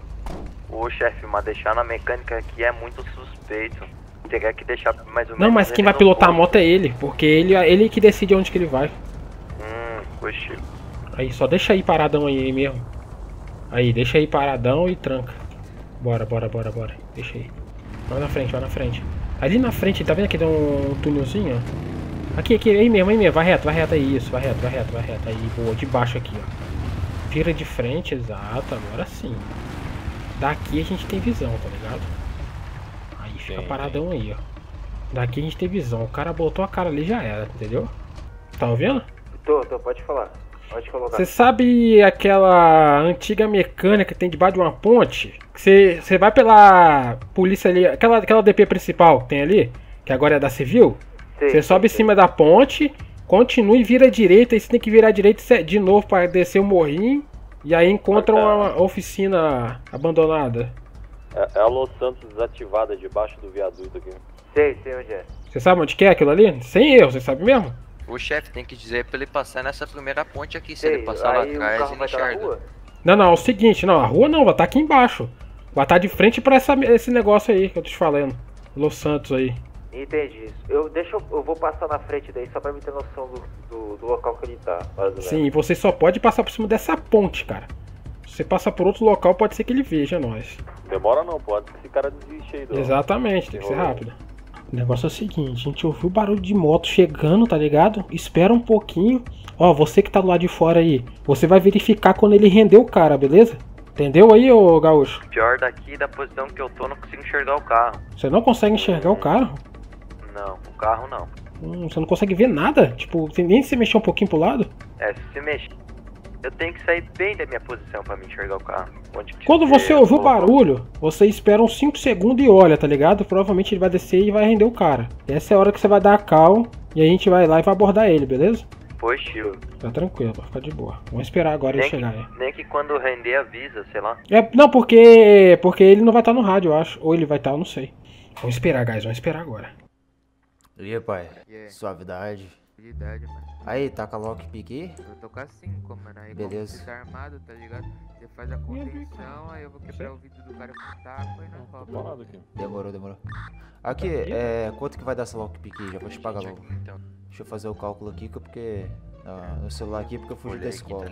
Ô chefe, mas deixar na mecânica aqui é muito suspeito. Teria que deixar mais ou menos. Não, mas quem ele vai no pilotar a posto. moto é ele, porque ele, ele que decide onde que ele vai. Hum, poxa. Aí, só deixa aí paradão aí mesmo. Aí, deixa aí paradão e tranca. Bora, bora, bora, bora. Deixa aí. Vai na frente, vai na frente. Ali na frente, tá vendo que tem um túnelzinho, ó? Aqui, aqui, aí mesmo, aí mesmo. Vai reto, vai reto aí, isso. Vai reto, vai reto, vai reto. Aí, boa, de baixo aqui, ó. Vira de frente, exato, agora sim. Daqui a gente tem visão, tá ligado? Aí, fica Sim, paradão aí, ó. Daqui a gente tem visão. O cara botou a cara ali, já era, entendeu? Tá ouvindo? Tô, tô, pode falar. Pode colocar. Você sabe aquela antiga mecânica que tem debaixo de uma ponte? Você você vai pela polícia ali, aquela, aquela D P principal que tem ali, que agora é da civil. Sei, Você sobe em sei, cima da ponte, continua e vira à direita, e você tem que virar à direita de novo para descer o morrinho. E aí encontra uma oficina abandonada. É, é a Los Santos desativada debaixo do viaduto aqui. sei, sei onde é. Você sabe onde que é aquilo ali? Sem erro, você sabe mesmo? O chefe tem que dizer pra ele passar nessa primeira ponte aqui. Se Sei, ele passar lá aí o atrás, carro ele vai estar na enxerga. rua? Não, não, é o seguinte, não, a rua não, vai estar aqui embaixo. Vai estar de frente pra essa, esse negócio aí que eu tô te falando. Los Santos aí. Entendi isso. Eu, deixa eu, eu vou passar na frente daí só pra me ter noção do, do, do local que ele tá. Mais ou menos. Sim, você só pode passar por cima dessa ponte, cara. Se você passar por outro local, pode ser que ele veja nós. Demora não, pode que esse cara desiste aí do... Exatamente, tem que ser rápido. O negócio é o seguinte, a gente ouviu o barulho de moto chegando, tá ligado? Espera um pouquinho. Ó, você que tá do lado de fora aí, você vai verificar quando ele render o cara, beleza? Entendeu aí, ô gaúcho? Pior daqui, da posição que eu tô, não consigo enxergar o carro. Você não consegue enxergar o carro? Não, o carro não. Hum, você não consegue ver nada? Tipo, você nem se mexer um pouquinho pro lado? É, se se mexer, eu tenho que sair bem da minha posição pra me enxergar o carro. Onde que Quando você eu ouviu o vou- barulho, você espera uns cinco segundos e olha, tá ligado? Provavelmente ele vai descer e vai render o cara. Essa é a hora que você vai dar a cal e a gente vai lá e vai abordar ele, beleza? Poxa, Tá tranquilo, vai ficar de boa. Vamos esperar agora ele nem que, chegar aí. nem que quando render avisa, sei lá. É, não, porque porque ele não vai estar no rádio, eu acho. Ou ele vai estar, eu não sei. Vamos esperar, guys, vamos esperar agora. E aí, pai? E aí? Suavidade. Habilidade, mano. Aí, taca lockpick aí? Eu tô com a cinco, mano. Aí Beleza. você tá armado, tá ligado? Você faz a contenção, aí eu vou quebrar o vidro do cara com taco e não Tô topa. parado aqui. Demorou, demorou. Aqui, é. Quanto que vai dar essa lockpick aí? Já vou te pagar logo. Então, Deixa eu fazer o cálculo aqui, que- porque no, no celular aqui porque eu fugi da escola.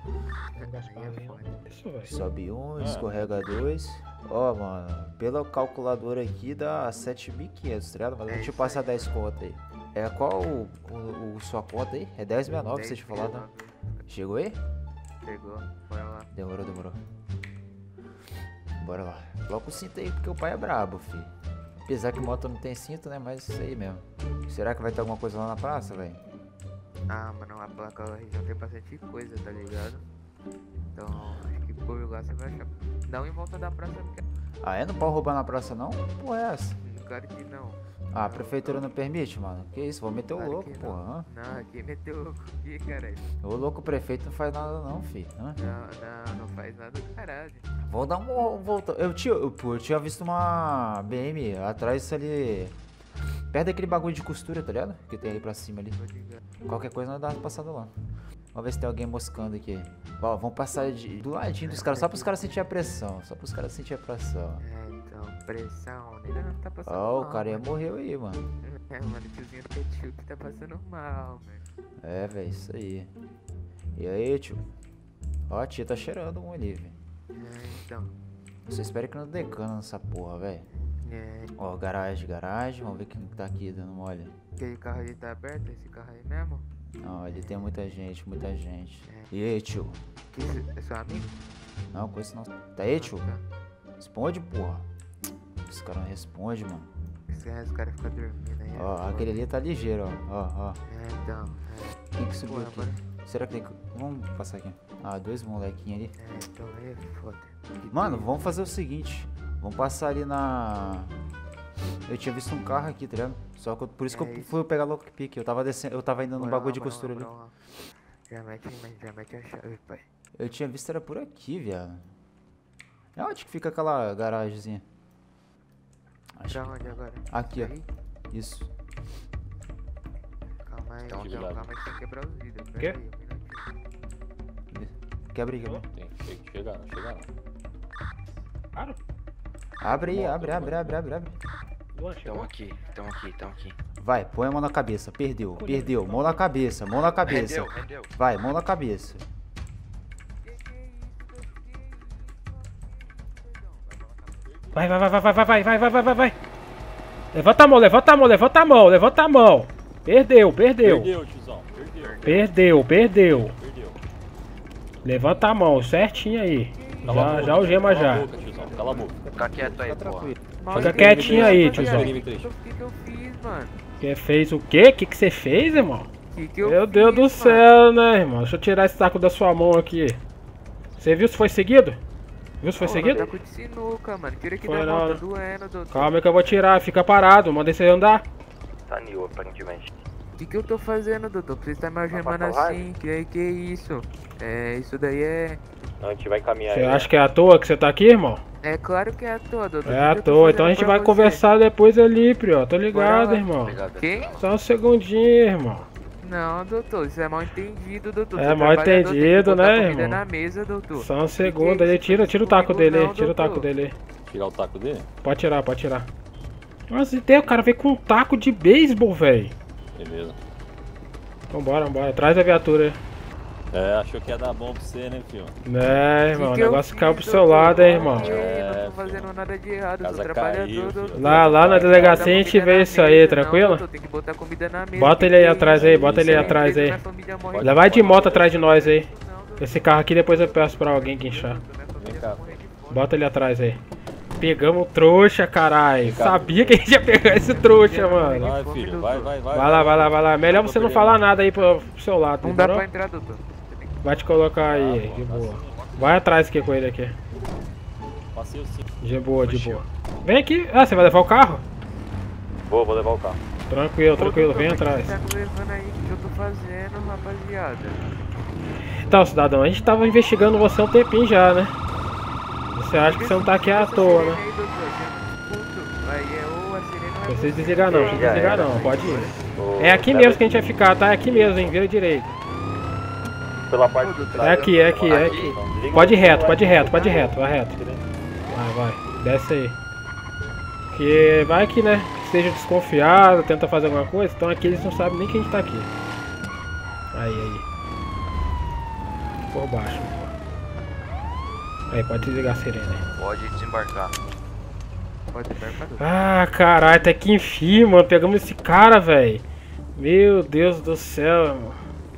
Isso, velho. Sobe um, Ah. escorrega dois. Ó, mano, pela calculadora aqui dá sete mil e quinhentos, tá ligado? Mas eu te passar dez conto aí. É qual o, o, o sua conta aí? É dez sessenta e nove, você te falou, tá? Chegou aí? Chegou, bora lá. Demorou, demorou. Bora lá. Coloca o cinto aí porque o pai é brabo, filho. Apesar que moto não tem cinto, né? Mas isso aí mesmo. Será que vai ter alguma coisa lá na praça, velho? Ah, mano, a placa da região tem bastante coisa, tá ligado? Então, acho que por lá você vai achar. Não em volta da praça, porque. Ah, é? Não pode roubar na praça não? Porra, é essa? Claro que não. Ah, a prefeitura não permite, mano? Que isso? Vou meter o Claro louco, que porra. hã? Não, aqui meteu louco aqui, caralho. O louco prefeito não faz nada não, filho. hã? Não, não, não faz nada do caralho. Vou dar um volta. Eu tinha, eu, pô, eu tinha visto uma B M atrás ali. Perto daquele bagulho de costura, tá ligado? Que tem ali pra cima ali. Qualquer coisa nós dá uma passada lá. Vamos ver se tem alguém moscando aqui. Ó, vamos passar de, do ladinho dos caras, só pros caras sentirem a pressão. Só pros caras sentirem a pressão. É, então, pressão, ele não tá passando Ó, mal. o cara ia mano. morrer aí, mano. É, mano, o tiozinho do ketchup tá passando mal, mano. É, velho, isso aí. E aí, tio? Ó, a tia tá cheirando um ali, velho. É, então. Você espera que não dê cana nessa porra, velho. É, Ó, garagem, garagem. Vamos ver quem tá aqui dando mole. aquele carro ali tá aberto, esse carro aí mesmo? Não, ele tem muita gente, muita gente. E aí, tio? Que esse- é seu amigo? Não, com esse não. Tá aí, tio? Tá. Responde, porra. Esse cara não responde, mano. Esse resto, os caras ficam dormindo aí. é Ó, foda. aquele ali tá ligeiro, ó. Ó, ó. É, então. É, Quem que subiu Porra, aqui? mano. Será que tem que... Vamos passar aqui. Ah, dois molequinhos ali. é, então aí é foda. Que Mano, que- vamos fazer o seguinte. Vamos passar ali na... Eu tinha visto um carro aqui, tá ligado? Só que eu- por isso que É eu isso. fui pegar lockpick. Eu tava descendo, eu tava indo no Bora bagulho lá, de bora lá, costura ali. bora lá. Já mete, já mete a chave, pai. Eu tinha visto era por aqui, viado. É onde que fica aquela garagemzinha? Acho Pra que... onde agora? Aqui, ó. Aí? Isso. Calma aí, Então, então, cuidado. calma aí que tem que quebrar os vidros. Quê? Pera aí, um minutinho. Quebra aí, quebra. Tem, tem que chegar, não chegar não. Claro. Abre aí, Moto, abre, abre, moto. abre, abre, abre. Luan, chegou? Tamo aqui, tamo aqui, tamo aqui. Vai, põe a mão na cabeça. Perdeu, perdeu. Mão na cabeça, mão na cabeça. Rendeu, rendeu. Vai, mão na cabeça. Vai, vai, vai, vai, vai, vai, vai, vai, vai, vai, vai, vai. Levanta a mão, levanta a mão, levanta a mão, levanta a mão. Perdeu, perdeu. Perdeu, tiozão. Perdeu. Perdeu, perdeu. Perdeu. Levanta a mão, certinho aí. Cala a Já, boca, já algema cala já. a boca, tiozão. Cala a boca. Fica quieto aí, Fica porra. tranquilo. Fica quietinho aí, tiozão. O que que eu fiz, mano? Que fez o quê? O que que você fez, irmão? O que que eu Meu fiz, Deus do mano? céu, né, irmão? Deixa eu tirar esse taco da sua mão aqui. Você viu se foi seguido? Viu se foi Pô, seguido? Taco de sinuca, mano. Tira aqui Foi da não, moto, né? tá doendo, doutor. Calma aí que eu vou tirar, fica parado, manda você andar. Tá new, aparentemente. O que que eu tô fazendo, doutor? Pra você estar me algemando passar o assim? Que, que isso? É, isso daí é... Não, a gente vai caminhar Você aí. acha que é à toa que você tá aqui, irmão? É claro que é à toa, doutor. É O à que que eu tô toa, então a fazendo gente pra vai você? conversar depois ali, Prió. Tô ligado, Bora lá. irmão. Obrigado. Quem? Só um segundinho, irmão. Não, doutor, isso é mal entendido, doutor. É Seu mal trabalhador tem que entendido, botar né, comida irmão? na mesa, doutor. Só um Que segundo que é aí, isso? tira, tira o taco Comigo dele aí, não, tira o taco doutor. dele aí. Tirar o taco dele? Pode tirar, pode tirar. Nossa, ideia, o cara veio com um taco de beisebol, velho. Beleza. Vambora, vambora, traz a viatura aí. É, achou que ia dar bom pra você, né, filho? Né, irmão, o Que que eu negócio fiz, caiu pro seu doutor? lado, hein, irmão. Ei, É, não tô filho. fazendo nada de errado, Casa sou trabalhador, caiu, doutor. filho. Lá, lá na Vai, delegacia a Botar gente comida vê na isso aí, mesa, não, tranquilo? doutor, tem que botar comida na mesa. Bota que ele aí que é atrás isso? aí, bota ele Isso aí aí, atrás aí. Minha família morre Já vai de fome, moto doutor. atrás de nós aí. Não, doutor, Esse carro aqui depois eu peço pra alguém guinchar. minha família Vem cá. tá morrendo de fome. Bota ele atrás aí. Pegamos o trouxa, caralho. cá. Sabia que a gente ia pegar esse trouxa, mano. Vai, filho, vai, vai, vai. Vai lá, vai lá, vai lá. Melhor você não falar nada aí pro, pro seu lado, Não dá demorou? pra entrar, doutor. Vai te colocar aí, de boa. Vai atrás aqui com ele aqui. Passei o cinto. De boa, de boa. Vem aqui. Ah, você vai levar o carro? Vou, vou levar o carro. Tranquilo, tranquilo, Doutor, vem o que atrás. Tá me levando aí, o que eu tô fazendo, rapaziada? Então, cidadão, a gente tava investigando você há um tempinho já, né? Você acha que você não tá aqui à toa, né? Aí, doutor, você é muito puto. Aí é ou a sirene ou é Não precisa você. desligar não, não precisa Já desligar era. não, pode ir. Ô, É aqui pera mesmo aí. que a gente vai ficar, tá? É aqui mesmo, hein? Vira direito. Pela parte de É trás. aqui, é aqui, é aqui. Então, desliga Pode ir o reto, celular. pode ir reto, pode ir reto, vai reto. Vai, vai, desce aí. Porque vai que, né, esteja desconfiado, tenta fazer alguma coisa, então aqui eles não sabem nem que a gente tá aqui. Aí, aí. Por baixo, pô. Aí, pode desligar a sirene. Pode desembarcar. Pode desembarcar. Ah, caralho, até que enfim, mano. Pegamos esse cara, velho. Meu Deus do céu, mano.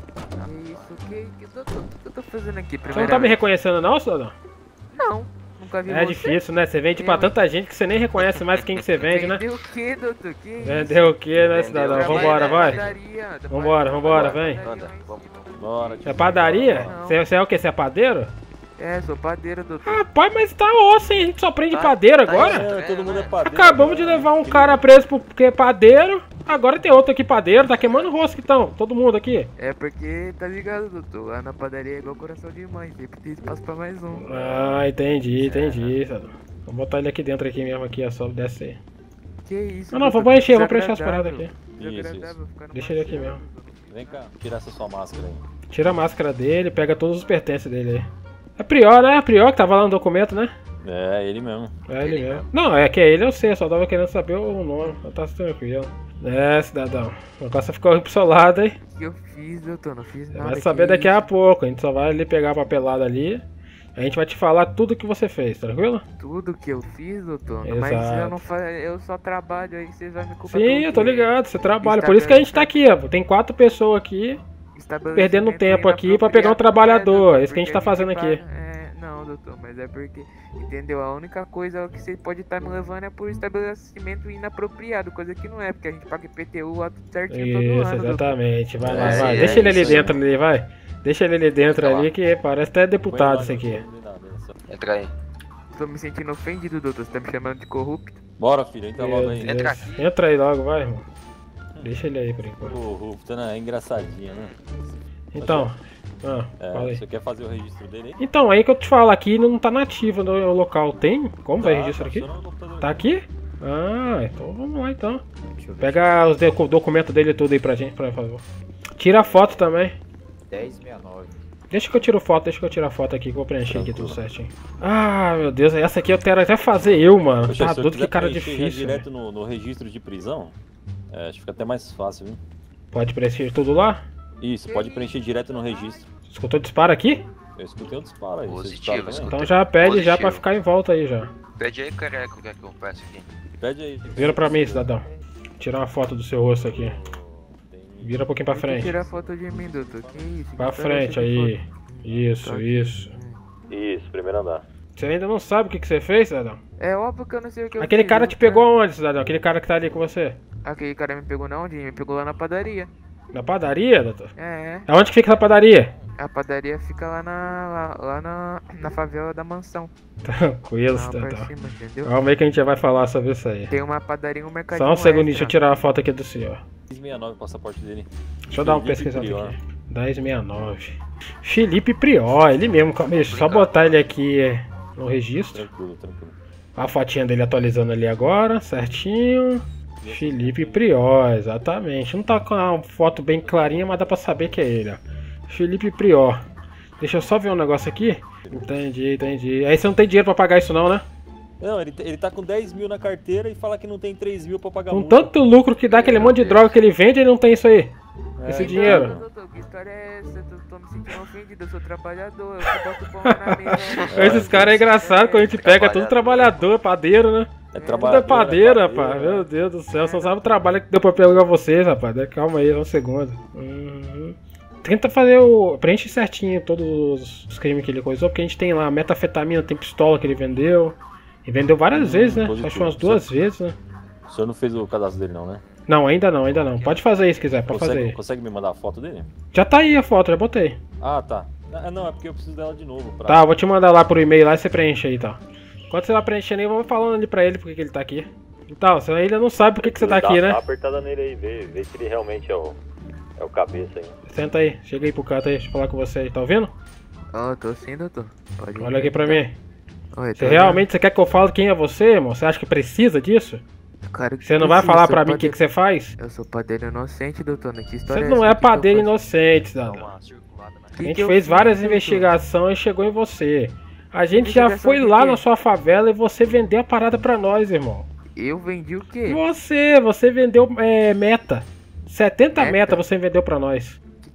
Que isso? Que, que, eu tô, o que eu tô fazendo aqui? Você não tá me reconhecendo não, cidadão? Não, nunca vi É você. difícil, né? Você vende Eu- pra tanta gente que você nem reconhece mais quem que você vende, né? Vendeu o que, doutor? Que isso? Vendeu o que, né, cidadão? Vendeu, Vambora, vai. Padaria, da Vambora, vambora, vem. padaria, Anda, mas- vamos. Bora, É padaria? Não. Você, você é o que? Você é padeiro? É, sou padeiro, doutor. Rapaz, mas tá osso, hein? A gente só prende Tá- padeiro tá agora? errado. É, todo mundo é padeiro. Acabamos de levar um cara preso porque é padeiro. Agora tem outro aqui padeiro. Tá queimando o rosto que estão. Todo mundo aqui. É porque, tá ligado, doutor? Lá na padaria é igual coração de mãe, sempre tem espaço pra mais um. Ah, entendi, entendi. cidadão. Vou botar ele aqui dentro aqui mesmo, aqui, ó. Só desce aí. Que isso? Não, não, doutor? vamos encher, Que vamos preencher as paradas desagradável. aqui. Isso, Desagradável ficar no Deixa ele aqui marciano, mesmo. doutor. Vem cá, tira essa sua máscara aí. Tira a máscara dele, pega todos os pertences dele aí. É Prior, né? É Prior que tava lá no documento, né? É, ele mesmo. É ele mesmo. Não, é que é ele eu sei, eu só tava querendo saber o nome. Eu tava tranquilo. É, cidadão. O negócio ficou ruim pro seu lado, hein? O que eu fiz, doutor? Não fiz nada. Vai que saber daqui a isso? pouco. A gente só vai ali pegar a papelada ali. A gente vai te falar tudo que você fez, tranquilo? Tudo que eu fiz, doutor. Exato. Mas eu não faço. Eu só trabalho aí, vocês vão me culpar. Sim, eu tô ligado, você trabalha. Por isso que a gente tá aqui, ó. Tem quatro pessoas aqui perdendo tempo aqui pra pegar um trabalhador. É isso que a gente tá fazendo aqui. É, não, doutor, mas é porque, entendeu? A única coisa que você pode estar me levando é por estabelecimento inapropriado, coisa que não é, porque a gente paga I P T U lá tudo certinho todo Isso, ano. doutor. exatamente. Vai lá, É, vai. é Deixa ele ali isso aí. dentro ali, vai. Deixa ele ali dentro Fica lá. ali, que parece até deputado isso aqui. Entra aí. Tô me sentindo ofendido, doutor. Você tá me chamando de corrupto? Bora, filho, entra logo aí. Meu Entra Deus. aqui. Entra aí logo, vai, irmão. Deixa ele aí por enquanto. Corrupto, né? É engraçadinha, né? Então, ah, É, fala aí. você quer fazer o registro dele aí? Então, aí que eu te falo, aqui não tá nativo no local. Tem? Como vai Tá, registro tá aqui? funcionando o computador Tá aqui? Ah, então vamos lá então. Deixa eu ver. Pega os docu- documentos dele tudo aí pra gente, por favor. Tira a foto também. dez sessenta e nove. Deixa que eu tiro foto, deixa que eu tiro a foto aqui, que eu vou preencher aqui tudo certinho. Ah, meu Deus, essa aqui eu quero até fazer eu, mano. Poxa, Tá se eu doido, que quiser cara preencher já difícil. velho. direto no, no registro de prisão, é, acho que fica até mais fácil, viu? Pode preencher tudo lá? Isso, pode preencher direto no registro. Escutou disparo aqui? Eu escutei um disparo aí. Você Positivo, dispara também? escuta. Então já pede já Positivo. pra ficar em volta aí já. Pede aí, careca, o que é que eu peço aqui? Pede aí. Vira pra mim, cidadão. Tirar uma foto do seu rosto aqui. Tem- Vira um pouquinho pra Tem que frente. tirar foto de mim, doutor. Que isso? Pra Que frente cara de aí. foto? Isso, Tá. isso. Isso, primeiro andar. Você ainda não sabe o que, que você fez, cidadão? É óbvio que eu não sei o que eu Aquele fiz, cara eu te não pegou aonde, cidadão? Aquele cara que tá ali com você? Aquele cara me pegou na onde? Me pegou lá na padaria. Na padaria, doutor? É, Aonde que fica essa padaria? a padaria fica lá na. lá, lá na, na favela da mansão. Tranquilo, Lá pra cidadão. cima, entendeu? Calma aí que a gente já vai falar sobre isso aí. Tem uma padaria e um mercadinho. Só um segundinho, deixa eu extra. tirar uma foto aqui do senhor. dez sessenta e nove o passaporte dele. Deixa eu dar uma Felipe pesquisada Prior. aqui. dez sessenta e nove. Felipe Prior, ele mesmo, calma aí, deixa eu só botar ele aqui é, no registro. Tranquilo, tranquilo. A fotinha dele atualizando ali agora, certinho. Felipe Prior, exatamente. Não tá com a foto bem clarinha, mas dá pra saber que é ele, ó. Felipe Prior. Deixa eu só ver um negócio aqui. Entendi, entendi. Aí você não tem dinheiro pra pagar isso não, né? Não, ele, ele tá com dez mil na carteira e fala que não tem três mil pra pagar Com multa. tanto lucro que dá aquele monte de droga que ele vende, ele não tem isso aí. É, Esse então, dinheiro. Doutor, que história é essa? Eu tô, tô me sentindo ofendido, eu sou trabalhador, eu só boto pão na mesa. Esses caras é engraçado quando a gente pega, é tudo trabalhador, padeiro, né? É Tudo é trabalhador, padeiro, é rapaz. padeiro, Meu Deus do céu, só sabe o trabalho que deu pra pegar vocês, rapaz. Calma aí, um segundo. Uhum. Tenta fazer o. Preenche certinho todos os crimes que ele coisou, porque a gente tem lá metafetamina, tem pistola que ele vendeu. E vendeu várias vezes, né? positivo. Acho que umas duas vezes, né? O senhor não fez o cadastro dele não, né? Não, ainda não, ainda não. Pode fazer aí se quiser, pode fazer Consegue, aí. consegue me mandar a foto dele? Já tá aí a foto, já botei. Ah, tá. Ah, não, é porque eu preciso dela de novo. Pra... Tá, eu vou te mandar lá pro e-mail lá e você preenche aí, tá? Enquanto você vai preenchendo aí, eu vou falando ali pra ele porque que ele tá aqui. Então, você ainda não sabe por que, que você tá aqui, né? Dá uma apertada nele aí, vê, vê se ele realmente é o, é o cabeça aí. Senta aí, chega aí pro canto aí, deixa eu falar com você aí, tá ouvindo? Ó, tô sim, doutor. Pode Olha aqui pra mim. Oi, Você realmente você quer que eu fale quem é você, irmão? Você acha que precisa disso? Claro que Você não vai precisa, falar sou pra mim o que, padeiro- que você faz? Eu sou padeiro inocente, doutor. Né? Que Você história não é é essa? O que que eu padeiro faço? inocente, cidadão. uma circulada na A Que gente que eu fez fiz, várias doutor? investigações e chegou em você. A gente já Investigação foi de lá quê? na sua favela e você vendeu a parada pra nós, irmão. Eu vendi o quê? Você, você vendeu é, meta. setenta Meta? meta você vendeu pra nós. O que,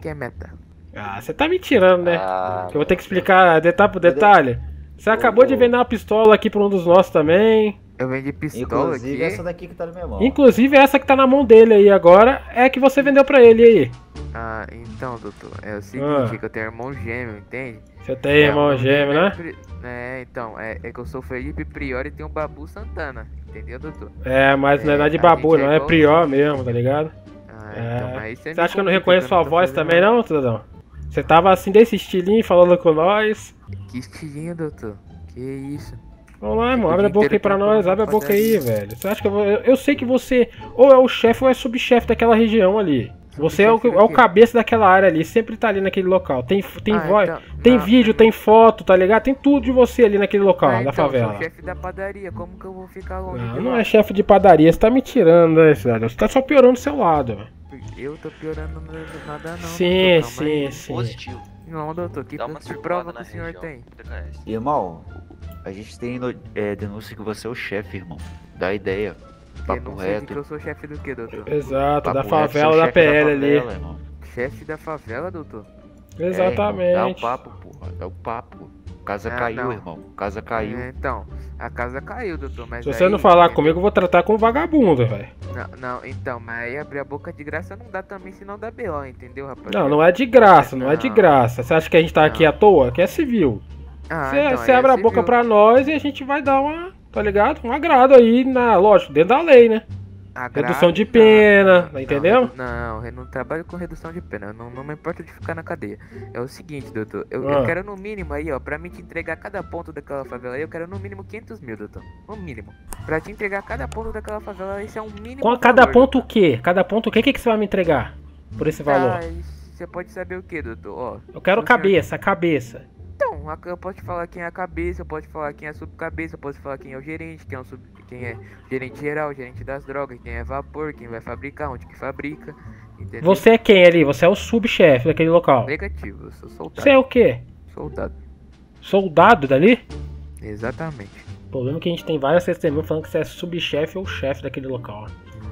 que é meta? Ah, você tá me tirando, né? Ah, que eu vou ter que explicar detalhe por detalhe. Você acabou de vender uma pistola aqui pra um dos nossos também. Eu vendi pistola Inclusive aqui. essa daqui que tá na minha mão. Inclusive essa que tá na mão dele aí agora é a que você vendeu pra ele aí. Ah, então, doutor, é o seguinte, Ah. que eu tenho irmão gêmeo, entende? Você tem irmão o gêmeo, né? é Pri- É, então, é, é que eu sou Felipe Priori e tenho um Babu Santana, entendeu, doutor? É, mas não é nada de a babu, gente é não é igualzinho. prior mesmo, tá ligado? Ah, É. então, mas você Você acha que eu não reconheço sua voz também, não? não, cidadão? Você tava assim desse estilinho falando com nós. Que estilinho, doutor? Que isso? Vamos lá, irmão, Fico o abre a dia boca aí inteiro pra procurando nós, abre a boca aí, padaria. velho. Você acha que eu vou. Eu, eu sei que você ou é o chefe ou é subchefe daquela região ali. Você é o, Subchefe é o do quê? cabeça daquela área ali, sempre tá ali naquele local. Tem, tem Ah, voz, então, tem não. vídeo, tem foto, tá ligado? Tem tudo de você ali naquele local, Ah, da então, favela. sou chefe da padaria, como que eu vou ficar longe Não, de não lá? é chefe de padaria, você tá me tirando, né, cidadão? Você tá só piorando do seu lado, velho. Eu tô piorando n- nada não, Sim, doutor, calma aí. sim, sim. Positivo. Não, doutor, que, Dá uma que circulada prova que na o senhor região. tem? Irmão, a gente tem no- é, denúncia que você é o chefe, irmão. Dá ideia. Papo Denúncia de que eu reto. sou chefe do que, doutor? Exato, Papo da reto, você é o favela da chefe P L ali. favela, irmão. Chefe da favela, doutor? É, irmão, dá o Exatamente. papo, porra. Dá o papo. Casa Ah, caiu, não. irmão. Casa caiu. É, então, a casa caiu, doutor, mas Se você aí, não falar entendeu? comigo, eu vou tratar como vagabundo, velho. Não, não, então, mas aí abrir a boca de graça não dá também, senão dá B O, entendeu, rapaz? Não, não é de graça, não é de graça. Você acha que a gente tá aqui Não. à toa? Que é civil. Ah, Você então, você aí é abre a boca civil. pra nós e a gente vai dar uma, tá ligado? Um agrado aí, na, lógico, dentro da lei, né? Agrado, Redução de não, pena, não, entendeu? Não, não, eu não trabalho com redução de pena, não, não me importa de ficar na cadeia. É o seguinte, doutor, eu, eu Ah. quero no mínimo aí, ó, pra mim te entregar cada ponto daquela favela aí, eu quero no mínimo quinhentos mil, doutor. No mínimo. Pra te entregar cada ponto daquela favela, esse é um mínimo. Com cada valor, ponto o quê? Cada ponto o quê? O que, que você vai me entregar por esse valor? Ah, e você pode saber o que, doutor? Ó, Eu quero se o senhor- cabeça, cabeça. Então, a- eu posso te falar quem é a cabeça, eu posso te falar quem é a subcabeça, eu posso te falar quem é o gerente, quem é o sub, quem é gerente geral, gerente das drogas, quem é vapor, quem vai fabricar, onde que fabrica, entendeu? Você é quem ali? Você é o subchefe daquele local. Negativo, eu sou soldado. Você é o quê? Soldado, Soldado dali? exatamente. O problema é que a gente tem várias testemunhas falando que você é subchefe ou chefe daquele local.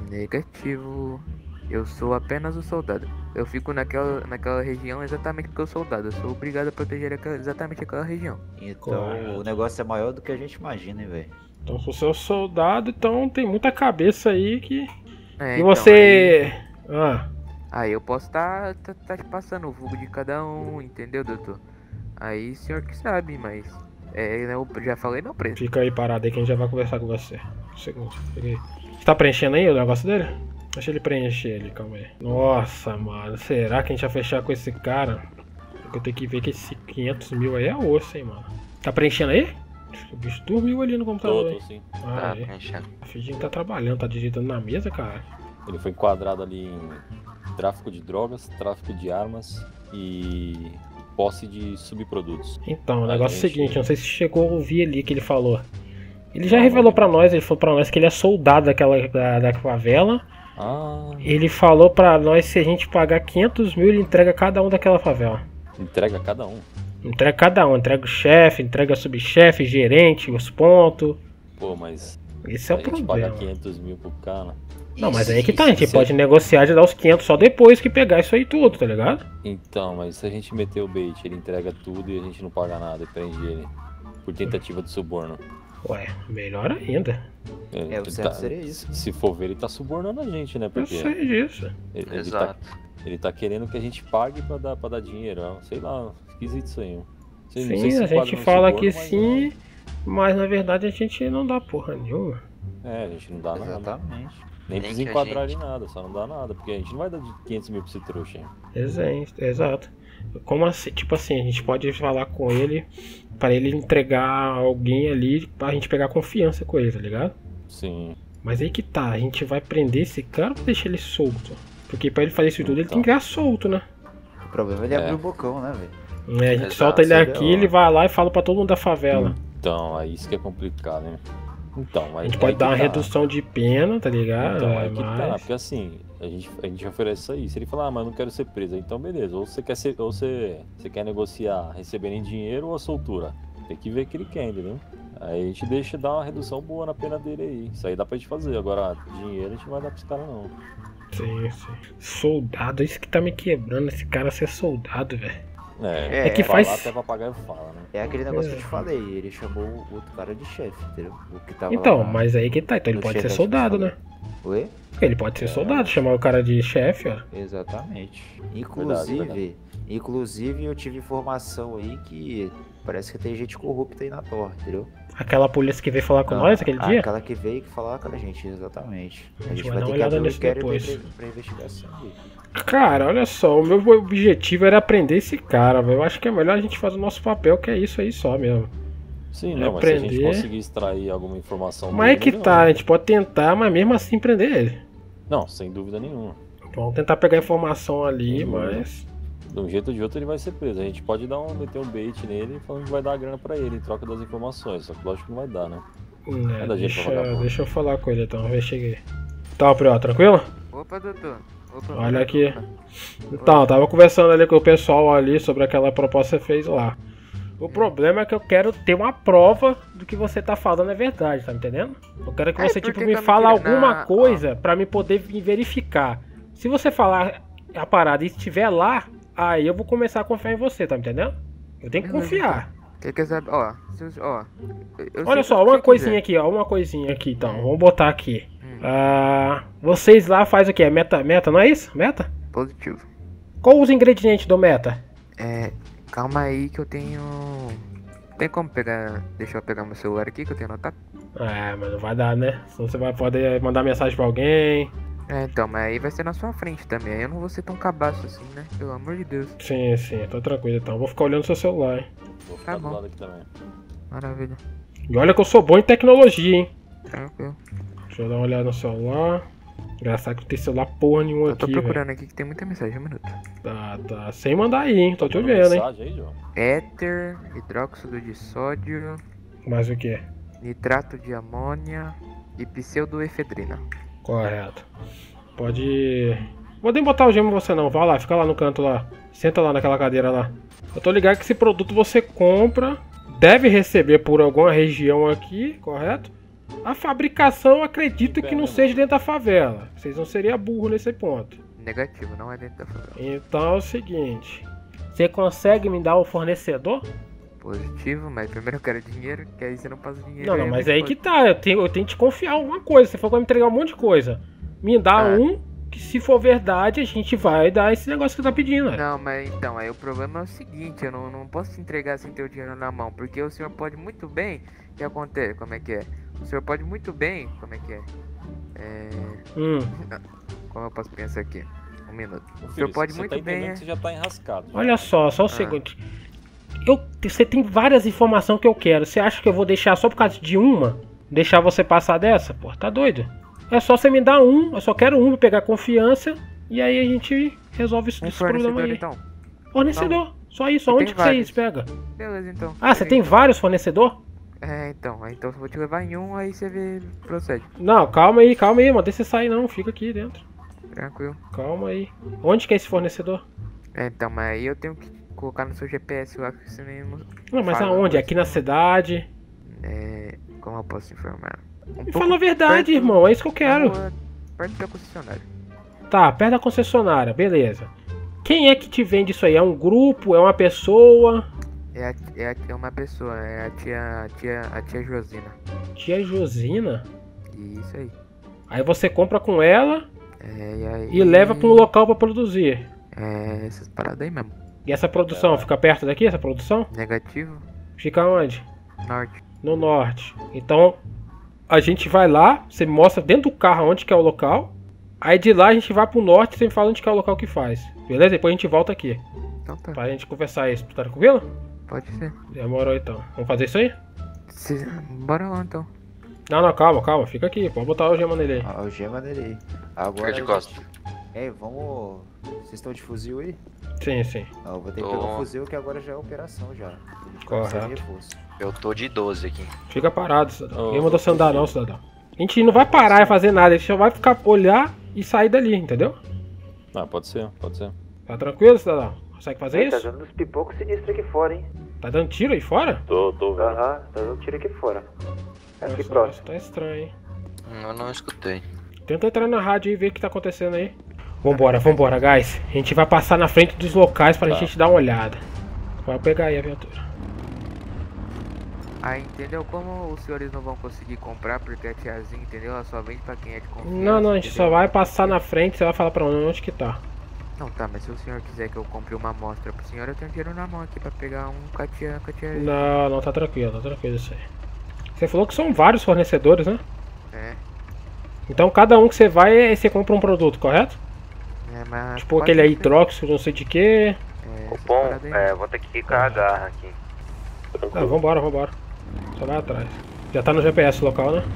Negativo. Eu sou apenas o soldado. Eu fico naquela, naquela região exatamente porque eu sou soldado. Eu sou obrigado a proteger aquela, exatamente aquela região. Então Correto. o negócio é maior do que a gente imagina, hein, velho. Então, se você é o soldado, então tem muita cabeça aí que. É, E então, você. Ah, Aí, aí eu posso estar tá, tá, te passando o vulgo de cada um, entendeu, doutor? Aí o senhor que sabe, mas. É, eu já falei meu preço. fica aí parado aí que a gente já vai conversar com você. Um segundo. Peguei. Você tá preenchendo aí o negócio dele? Deixa ele preencher ele, calma aí. Nossa, mano, será que a gente vai fechar com esse cara? Eu tenho que ver que esse quinhentos mil aí é osso, hein, mano. Tá preenchendo aí? Acho que o bicho dormiu ali no computador. Tô, hein? tô sim. Ah, Tá, aí. preenchendo. A fingindo que tá trabalhando, tá digitando na mesa, cara. Ele foi enquadrado ali em tráfico de drogas, tráfico de armas e posse de subprodutos. Então, o A negócio é o gente- seguinte, não sei se chegou a ouvir ali que ele falou. Ele já Não, revelou ele- pra nós, ele falou pra nós que ele é soldado daquela da, da favela. Ah, Ele falou pra nós se a gente pagar quinhentos mil, ele entrega cada um daquela favela. entrega cada um. Entrega cada um, entrega o chefe, entrega o subchefe, gerente, os pontos. Pô, mas Esse é a o gente problema. pagar quinhentos mil pro cara. Não, mas Isso, aí que tá, a gente isso, pode negociar de dar os quinhentos só depois que pegar isso aí tudo, tá ligado? Então, mas se a gente meter o bait, ele entrega tudo e a gente não paga nada e prende ele por tentativa de suborno. Ué, melhor ainda. Ele, É, o ele certo tá- seria isso. Se for ver, ele tá subornando a gente, né? Eu Porque sei disso. ele, ele tá, Exato. ele tá querendo que a gente pague pra dar, pra dar dinheiro. ó. Sei lá, esquisito isso aí. ó. Sei- não sei Sim, se a enquadra gente no fala suborno, que mas sim, mas na verdade a gente não dá porra nenhuma. É, a gente não dá nada. Exatamente. Nem Nem precisa que a enquadrar gente- em nada, só não dá nada. Porque a gente não vai dar de quinhentos mil pra esse trouxa, hein? Exato, exato. Como assim? Tipo assim, a gente pode falar com ele para ele entregar alguém ali pra gente pegar confiança com ele, tá ligado? Sim. Mas aí que tá, a gente vai prender esse cara ou deixar ele solto? Porque pra ele fazer isso tudo, ele Então. tem que ficar solto, né? O problema é ele É. abrir o bocão, né, velho? É, a gente Exato, solta ele seria aqui, ó. ele vai lá e fala pra todo mundo da favela. Então, aí isso que é complicado, né? Então, A aí, gente aí pode que dar uma tá. redução de pena, tá ligado? Então, É, aí que tá, mas... porque assim, a gente, a gente oferece isso aí. Se ele falar, ah, mas eu não quero ser preso, então beleza. Ou você quer ser, ou você, você quer negociar recebendo em dinheiro ou a soltura. Tem que ver o que ele quer, entendeu? Aí a gente deixa dar uma redução boa na pena dele aí. Isso aí dá pra gente fazer. Agora, dinheiro a gente não vai dar pros caras não. Sim, sim. Soldado, isso que tá me quebrando, esse cara ser soldado, velho. É, É que falar faz- até papagaio fala, né? É aquele negócio É. que eu te falei, ele chamou o outro cara de chefe, entendeu? O que tava Então, lá na- mas aí que tá, então ele no pode ser chefe, soldado, acho né? que eu falei. Oi? Ele pode ser soldado, chamar o cara de chefe, ó. Exatamente. Inclusive, verdade. inclusive eu tive informação aí que parece que tem gente corrupta aí na torre, entendeu? Aquela polícia que veio falar com Ah, nós aquele dia? Aquela que veio falar com a gente, exatamente. A gente, vai vai dar ter uma que olhada abrir um nisso inquérito pra, depois. inve- pra investigação aí. Cara, olha só, o meu objetivo era aprender esse cara, velho. Eu acho que é melhor a gente fazer o nosso papel, que é isso aí só mesmo. Sim, É não, mas se a gente prender. conseguir extrair alguma informação Mas é dele, que melhor. tá, a gente pode tentar, mas mesmo assim prender ele. Não, sem dúvida nenhuma. Vamos tentar pegar informação ali, Uhum. mas. De um jeito ou de outro ele vai ser preso. A gente pode dar um, meter um bait nele falando que vai dar a grana pra ele em troca das informações. Só que lógico que não vai dar, né? Né, Vai dar jeito pra deixa, vagabundo. deixa eu falar com ele então, eu cheguei. Tá, Prió, tranquilo? Opa, doutor. Opa, Olha opa, aqui. opa. Então, eu tava conversando ali com o pessoal ali sobre aquela proposta que você fez lá. O problema é que eu quero ter uma prova do que você tá falando é verdade, tá me entendendo? Eu quero que É, você, por tipo, que me que eu fale não queria- alguma na- coisa pra me poder vir verificar. Se você falar a parada e estiver lá, aí eu vou começar a confiar em você, tá me entendendo? Eu tenho que Beleza, confiar. Quer, quer saber? Ó, se os- ó. eu- eu Olha sei só, o que uma você coisinha quiser. aqui, ó, uma coisinha aqui então, vamos botar aqui. Hum. Ah, vocês lá fazem o que? Meta, meta, não é isso? Meta? Positivo. Qual os ingredientes do meta? É. Calma aí que eu tenho. Tem como pegar. Deixa eu pegar meu celular aqui que eu tenho anotado. Ah, mas não vai dar, né? Senão você vai poder mandar mensagem pra alguém. É, então, mas aí vai ser na sua frente também. Aí eu não vou ser tão cabaço assim, né? Pelo amor de Deus. Sim, sim, tô tranquilo então. Vou ficar olhando seu celular, hein? Vou ficar Tá do bom. lado aqui também. Maravilha. E olha que eu sou bom em tecnologia, hein? Tranquilo. Deixa eu dar uma olhada no celular. Engraçado que não tem celular porra nenhuma Eu tô aqui, velho. procurando aqui que tem muita mensagem, um minuto. Tá, tá. Sem mandar aí, hein? Tô te Mandou vendo, hein? mensagem aí, João? Éter, hidróxido de sódio, Mais o que? nitrato de amônia e pseudoefedrina. Correto. Pode. Vou nem botar o gema em você não. Vai lá, fica lá no canto lá. Senta lá naquela cadeira lá. Eu tô ligado que esse produto você compra, deve receber por alguma região aqui, correto? A fabricação eu acredito que não seja dentro da favela. Vocês não seriam burro nesse ponto. Negativo, não é dentro da favela. Então é o seguinte. Você consegue me dar o fornecedor? Positivo, mas primeiro eu quero dinheiro, que aí você não passa dinheiro. Não, não, eu mas me aí fodo. que tá. Eu tenho, eu tenho que te confiar em alguma coisa. Você falou que vai me entregar um monte de coisa. Me dá Ah. um, que se for verdade, a gente vai dar esse negócio que você tá pedindo. né? Não, mas então, aí o problema é o seguinte, eu não, não posso te entregar sem ter o dinheiro na mão, porque o senhor pode muito bem, o que acontece, como é que é? O senhor pode muito bem, como é que é? É... Hum. Como eu posso pensar aqui? Um minuto. O Filho, senhor pode você muito tá entendendo bem... que você já tá enrascado. já. Olha só, só o Ah. seguinte. Eu, você tem várias informações que eu quero. Você acha que eu vou deixar só por causa de uma? Deixar você passar dessa? Pô, tá doido? É só você me dar um, eu só quero um pra pegar confiança. E aí a gente resolve isso, Um esse problema fornecedor aí. então. Fornecedor, só isso. Eu Onde tenho que vários. vocês pegam? Beleza, então. Ah, você tem vários fornecedores? É, então, aí então eu vou te levar em um, aí você vê, procede. Não, calma aí, calma aí, mano. Deixa você sair não, fica aqui dentro. Tranquilo. Calma aí. Onde que é esse fornecedor? É, então, mas aí eu tenho que colocar no seu G P S lá, que você nem... Não, mas fala aonde? coisa. Aqui na cidade? É... Como eu posso informar? Um Me pouco fala a verdade, perto- irmão, é isso que eu quero. na rua, perto da concessionária. Tá, perto da concessionária, beleza. Quem é que te vende isso aí? É um grupo? É uma pessoa? É, a, é, a, é uma pessoa, é a tia, a tia, a tia Josina. Tia Josina? Isso aí. Aí você compra com ela É, e aí... e leva para um local para produzir. É, essas paradas aí mesmo. E essa produção fica perto daqui, essa produção? Negativo, Fica onde? norte. No norte. Então a gente vai lá, você me mostra dentro do carro onde que é o local. Aí de lá a gente vai pro norte e você me fala onde que é o local que faz. Beleza? Depois a gente volta aqui. Então tá, Pra gente conversar isso. Tá tranquilo? pode ser. Demorou então. Vamos fazer isso aí? Se... Bora lá então. Não, não, calma, calma. Fica aqui. Pode botar o gema nele aí. Ah, o gema dele aí. Agora. Fica de a costas. gente- Ei, vamos. Vocês estão de fuzil aí? Sim, sim. Não, eu vou ter que Tô. pegar o fuzil que agora já é operação já. A gente Correto. precisa de reforço. Eu tô de doze aqui. Fica parado, cidadão. Ô, Ninguém mandou você andar não, cidadão. A gente não vai parar e fazer nada. A gente só vai ficar olhar e sair dali, entendeu? Ah, pode ser, pode ser. Tá tranquilo, cidadão? Consegue fazer Ei, tá isso? dando uns pipocos sinistros aqui fora, hein? Tá dando tiro aí fora? Tô, tô vendo. Aham, tá dando tiro aqui fora. Aqui Nossa, próximo. isso tá estranho, hein? Eu não escutei. Tenta entrar na rádio e ver o que tá acontecendo aí. Vambora, vambora, guys. A gente vai passar na frente dos locais pra Tá. gente dar uma olhada. Vai pegar aí a viatura. Ah, entendeu? Como os senhores não vão conseguir comprar porque a tiazinha, entendeu? Ela só vende pra quem é de confiança. Não, não, a gente entendeu? só vai passar na frente, você vai falar pra onde que tá. Não, tá, mas se o senhor quiser que eu compre uma amostra pro senhor, eu tenho dinheiro na mão aqui pra pegar um com a tia, com a tia. Não, não, tá tranquilo, tá tranquilo isso aí. Você falou que são vários fornecedores, né? É, Então cada um que você vai, você compra um produto, correto? é, mas... Tipo pode aquele aí, ser- Trox, não sei de que. É, essas Bom, paradas aí. é, vou ter que carregar aqui. Ah, vambora, vambora. Só vai atrás. Já tá no G P S o local, né?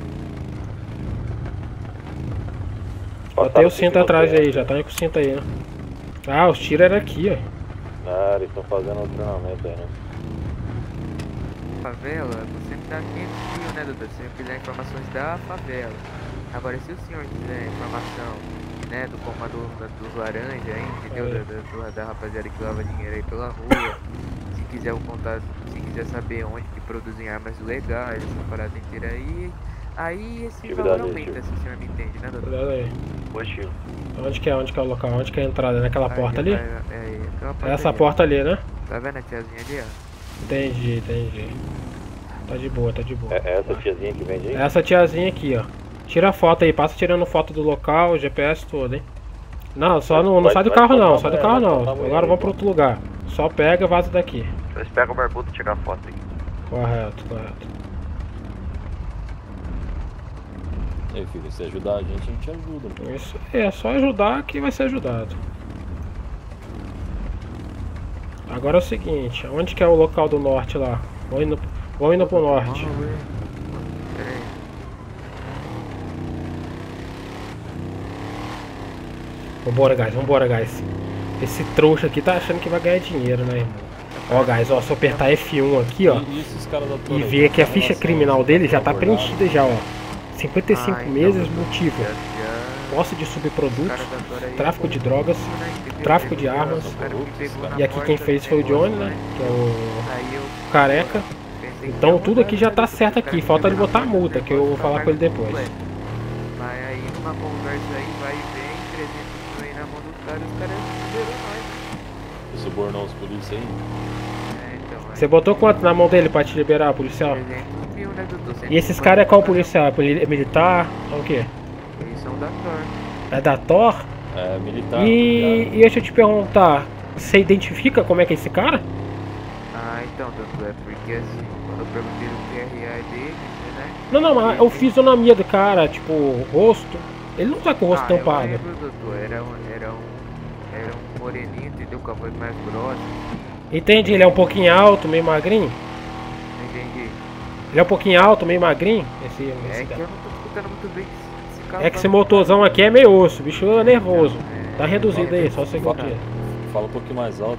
Botei o cinto atrás aí, já tá aí com o cinto aí, né? Ah, os tiros eram aqui, ó. Ah, eles estão fazendo um treinamento aí, né? Favela, você me dá quinhentos mil, né, doutor? Se eu quiser informações da favela. Agora, se o senhor quiser informação, né, do comando da- dos laranja aí, entendeu? Da, da, da rapaziada que lava dinheiro aí pela rua. Se quiser o contato, se quiser saber onde que produzem armas legais, essa parada inteira aí, aí esse Atividade valor aí, aumenta, tio. se o senhor me entende, né, doutor? Cuidado aí. Positivo. Onde que é? Onde que é o local? Onde que é a entrada? Naquela Aí porta já ali? vai- É, aquela porta Essa ali, ó. porta ali, né? Tá vendo a tiazinha ali, ó? Entendi, entendi. Tá de boa, tá de boa. É é essa tiazinha que vende aí? Essa tiazinha aqui, ó. Tira a foto aí, passa tirando foto do local, G P S todo, hein? Não, só não, não Vai- sai do vai carro não, tomar sai do mulher, carro vai não. tomar mulher Agora aí, vamos pra outro lugar. Só pega e vaza daqui. Eles pegam o barbudo e tirar a foto aqui. Correto, correto. Ei, filho, se ajudar a gente, a gente ajuda. Pô. Isso aí, é só ajudar que vai ser ajudado. Agora é o seguinte, onde que é o local do norte lá? Vou indo, vou indo pro norte. Pera aí. Vambora, guys, vambora, guys. Esse trouxa aqui tá achando que vai ganhar dinheiro, né, irmão? Ó, guys, ó, se eu apertar F um aqui, ó, E, e esses caras da e torre aí, ver que a com ficha relação criminal a- dele já tá abordado? preenchida já, ó. cinquenta e cinco Ah, então, meses, doutor, motivo. já- já- Posse de os subprodutos, caras da Tora aí, tráfico de drogas, né, entendeu? tráfico de Pegou, armas. o cara me pegou na E aqui quem porta fez do foi o negócio, Johnny, né? Que é o Aí eu careca. pensei que Então ia tudo mudar, aqui já né, tá doutor? certo O cara aqui, me falta ele pegou na botar a porta do multa, que eu vou negócio, falar com ele pagar depois. completo. Mas aí numa conversa aí, vai e vem, trezentos mil aí na mão dos caras, os caras liberou nós. Você subornou os polícia aí? É, então, aí Você botou quanto na mão dele pra te liberar, policial? trezentos mil, né, doutor? E esses caras é qual policial? É poli- é militar? É o quê? Eles são da Tor. É da Thor? É, militar. E, e deixa eu te perguntar, você identifica como é que é esse cara? Ah, então, doutor, é porque assim, quando eu perguntei o Q R A dele, né? Não, não, mas a fisionomia do cara, tipo, o rosto. Ele não tá com o rosto ah, eu tampado. lembro, doutor, era um, era um, era um moreninho, entendeu? Com a voz mais grossa, Entende? Ele é um pouquinho alto, meio magrinho. não entendi. Ele é um pouquinho alto, meio magrinho. Esse, É esse que cara. eu não tô escutando muito bem esse carro. É que tá esse muito motorzão aqui é meio osso, o bicho é nervoso. É, Tá reduzido aí, só o Fala, segundo. fala um pouquinho mais alto.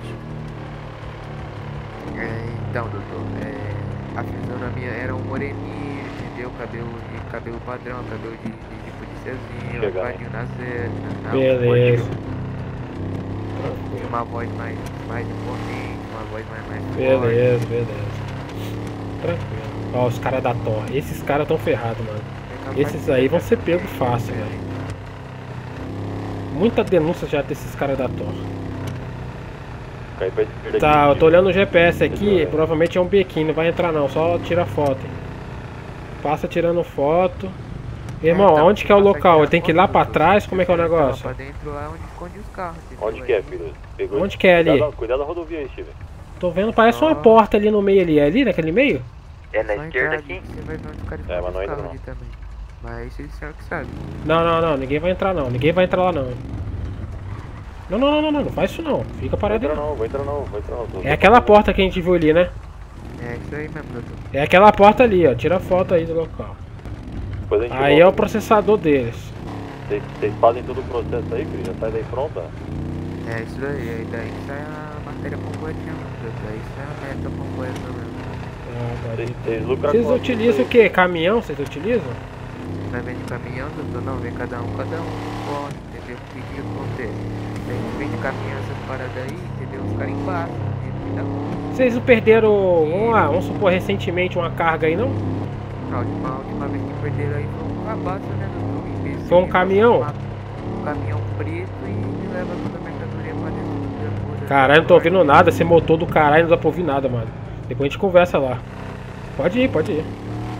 É, então, doutor, é, a fisionomia era um moreninho, entendeu? Cabelo, de, cabelo padrão, cabelo de, de, de policiazinho, Chegar. vadinho na zero, na Beleza. Tinha uma voz mais, mais imponente, uma voz mais, mais forte. Beleza, beleza. Tranquilo. Ó, os caras da torre. Esses caras tão ferrados, mano. É capaz Esses de aí ser vão ser que- pegos fácil, é, velho. Muita denúncia já desses caras da torre. Cai pra esquerda Tá, aqui, eu tô olhando o G P S aqui, Beleza. provavelmente é um bequinho, não vai entrar não, só tira foto. Hein. Passa tirando foto. Irmão, então, aonde que é o passa local? aqui a Tem que ir foto, lá pra doutor. trás? Como é que é o Você fala negócio? Pra dentro lá onde esconde os carros. entendeu? Onde que é, filho? Pegou Onde que é ali? Cuidado, cuidado da rodovia aí, Steven. Tô vendo, parece uma Ó. porta ali no meio ali. É ali, naquele meio? É na Só esquerda entrar aqui? ali que Você vai ver onde os caras É, mas escondem não os entra carros não. ali também. Mas isso é o senhor que sabe. Não, não, não, ninguém vai entrar não. Ninguém vai entrar lá não. Não, não, não, não, não, não faz isso não. Fica Vou parado aí. entrar não. não, vou entrar não, vou entrar não. Tô- É aquela porta que a gente viu ali, né? É isso aí mesmo, doutor. É aquela porta ali, ó. Tira a foto aí do local. Depois a gente Aí é o volta. processador deles. Vocês vocês fazem todo o processo aí, filho? Já sai daí pronta? É isso daí, aí daí sai a matéria completinha, doutor. Aí sai a meta completa mesmo. Ah, tá Vocês ali. vocês lucram Vocês quanto? utilizam o que? Caminhão? Vocês utilizam? Vai vem de caminhão, doutor? Não, vem cada um, cada um. Bom, entendeu? O que que acontece? A gente vende caminhão, essas paradas aí, entendeu? Os caras embaixo, dentro da rua. Vocês não perderam, vamos lá, vamos supor, recentemente uma carga aí, não? A última, a última vez que perderam aí foi um cabaço, né, doutor? Foi um caminhão? Um caminhão preto e leva toda a mercadoria pra dentro do... Caralho, não tô ouvindo nada, esse motor do caralho não dá pra ouvir nada, mano. Depois a gente conversa lá. Pode ir, pode ir.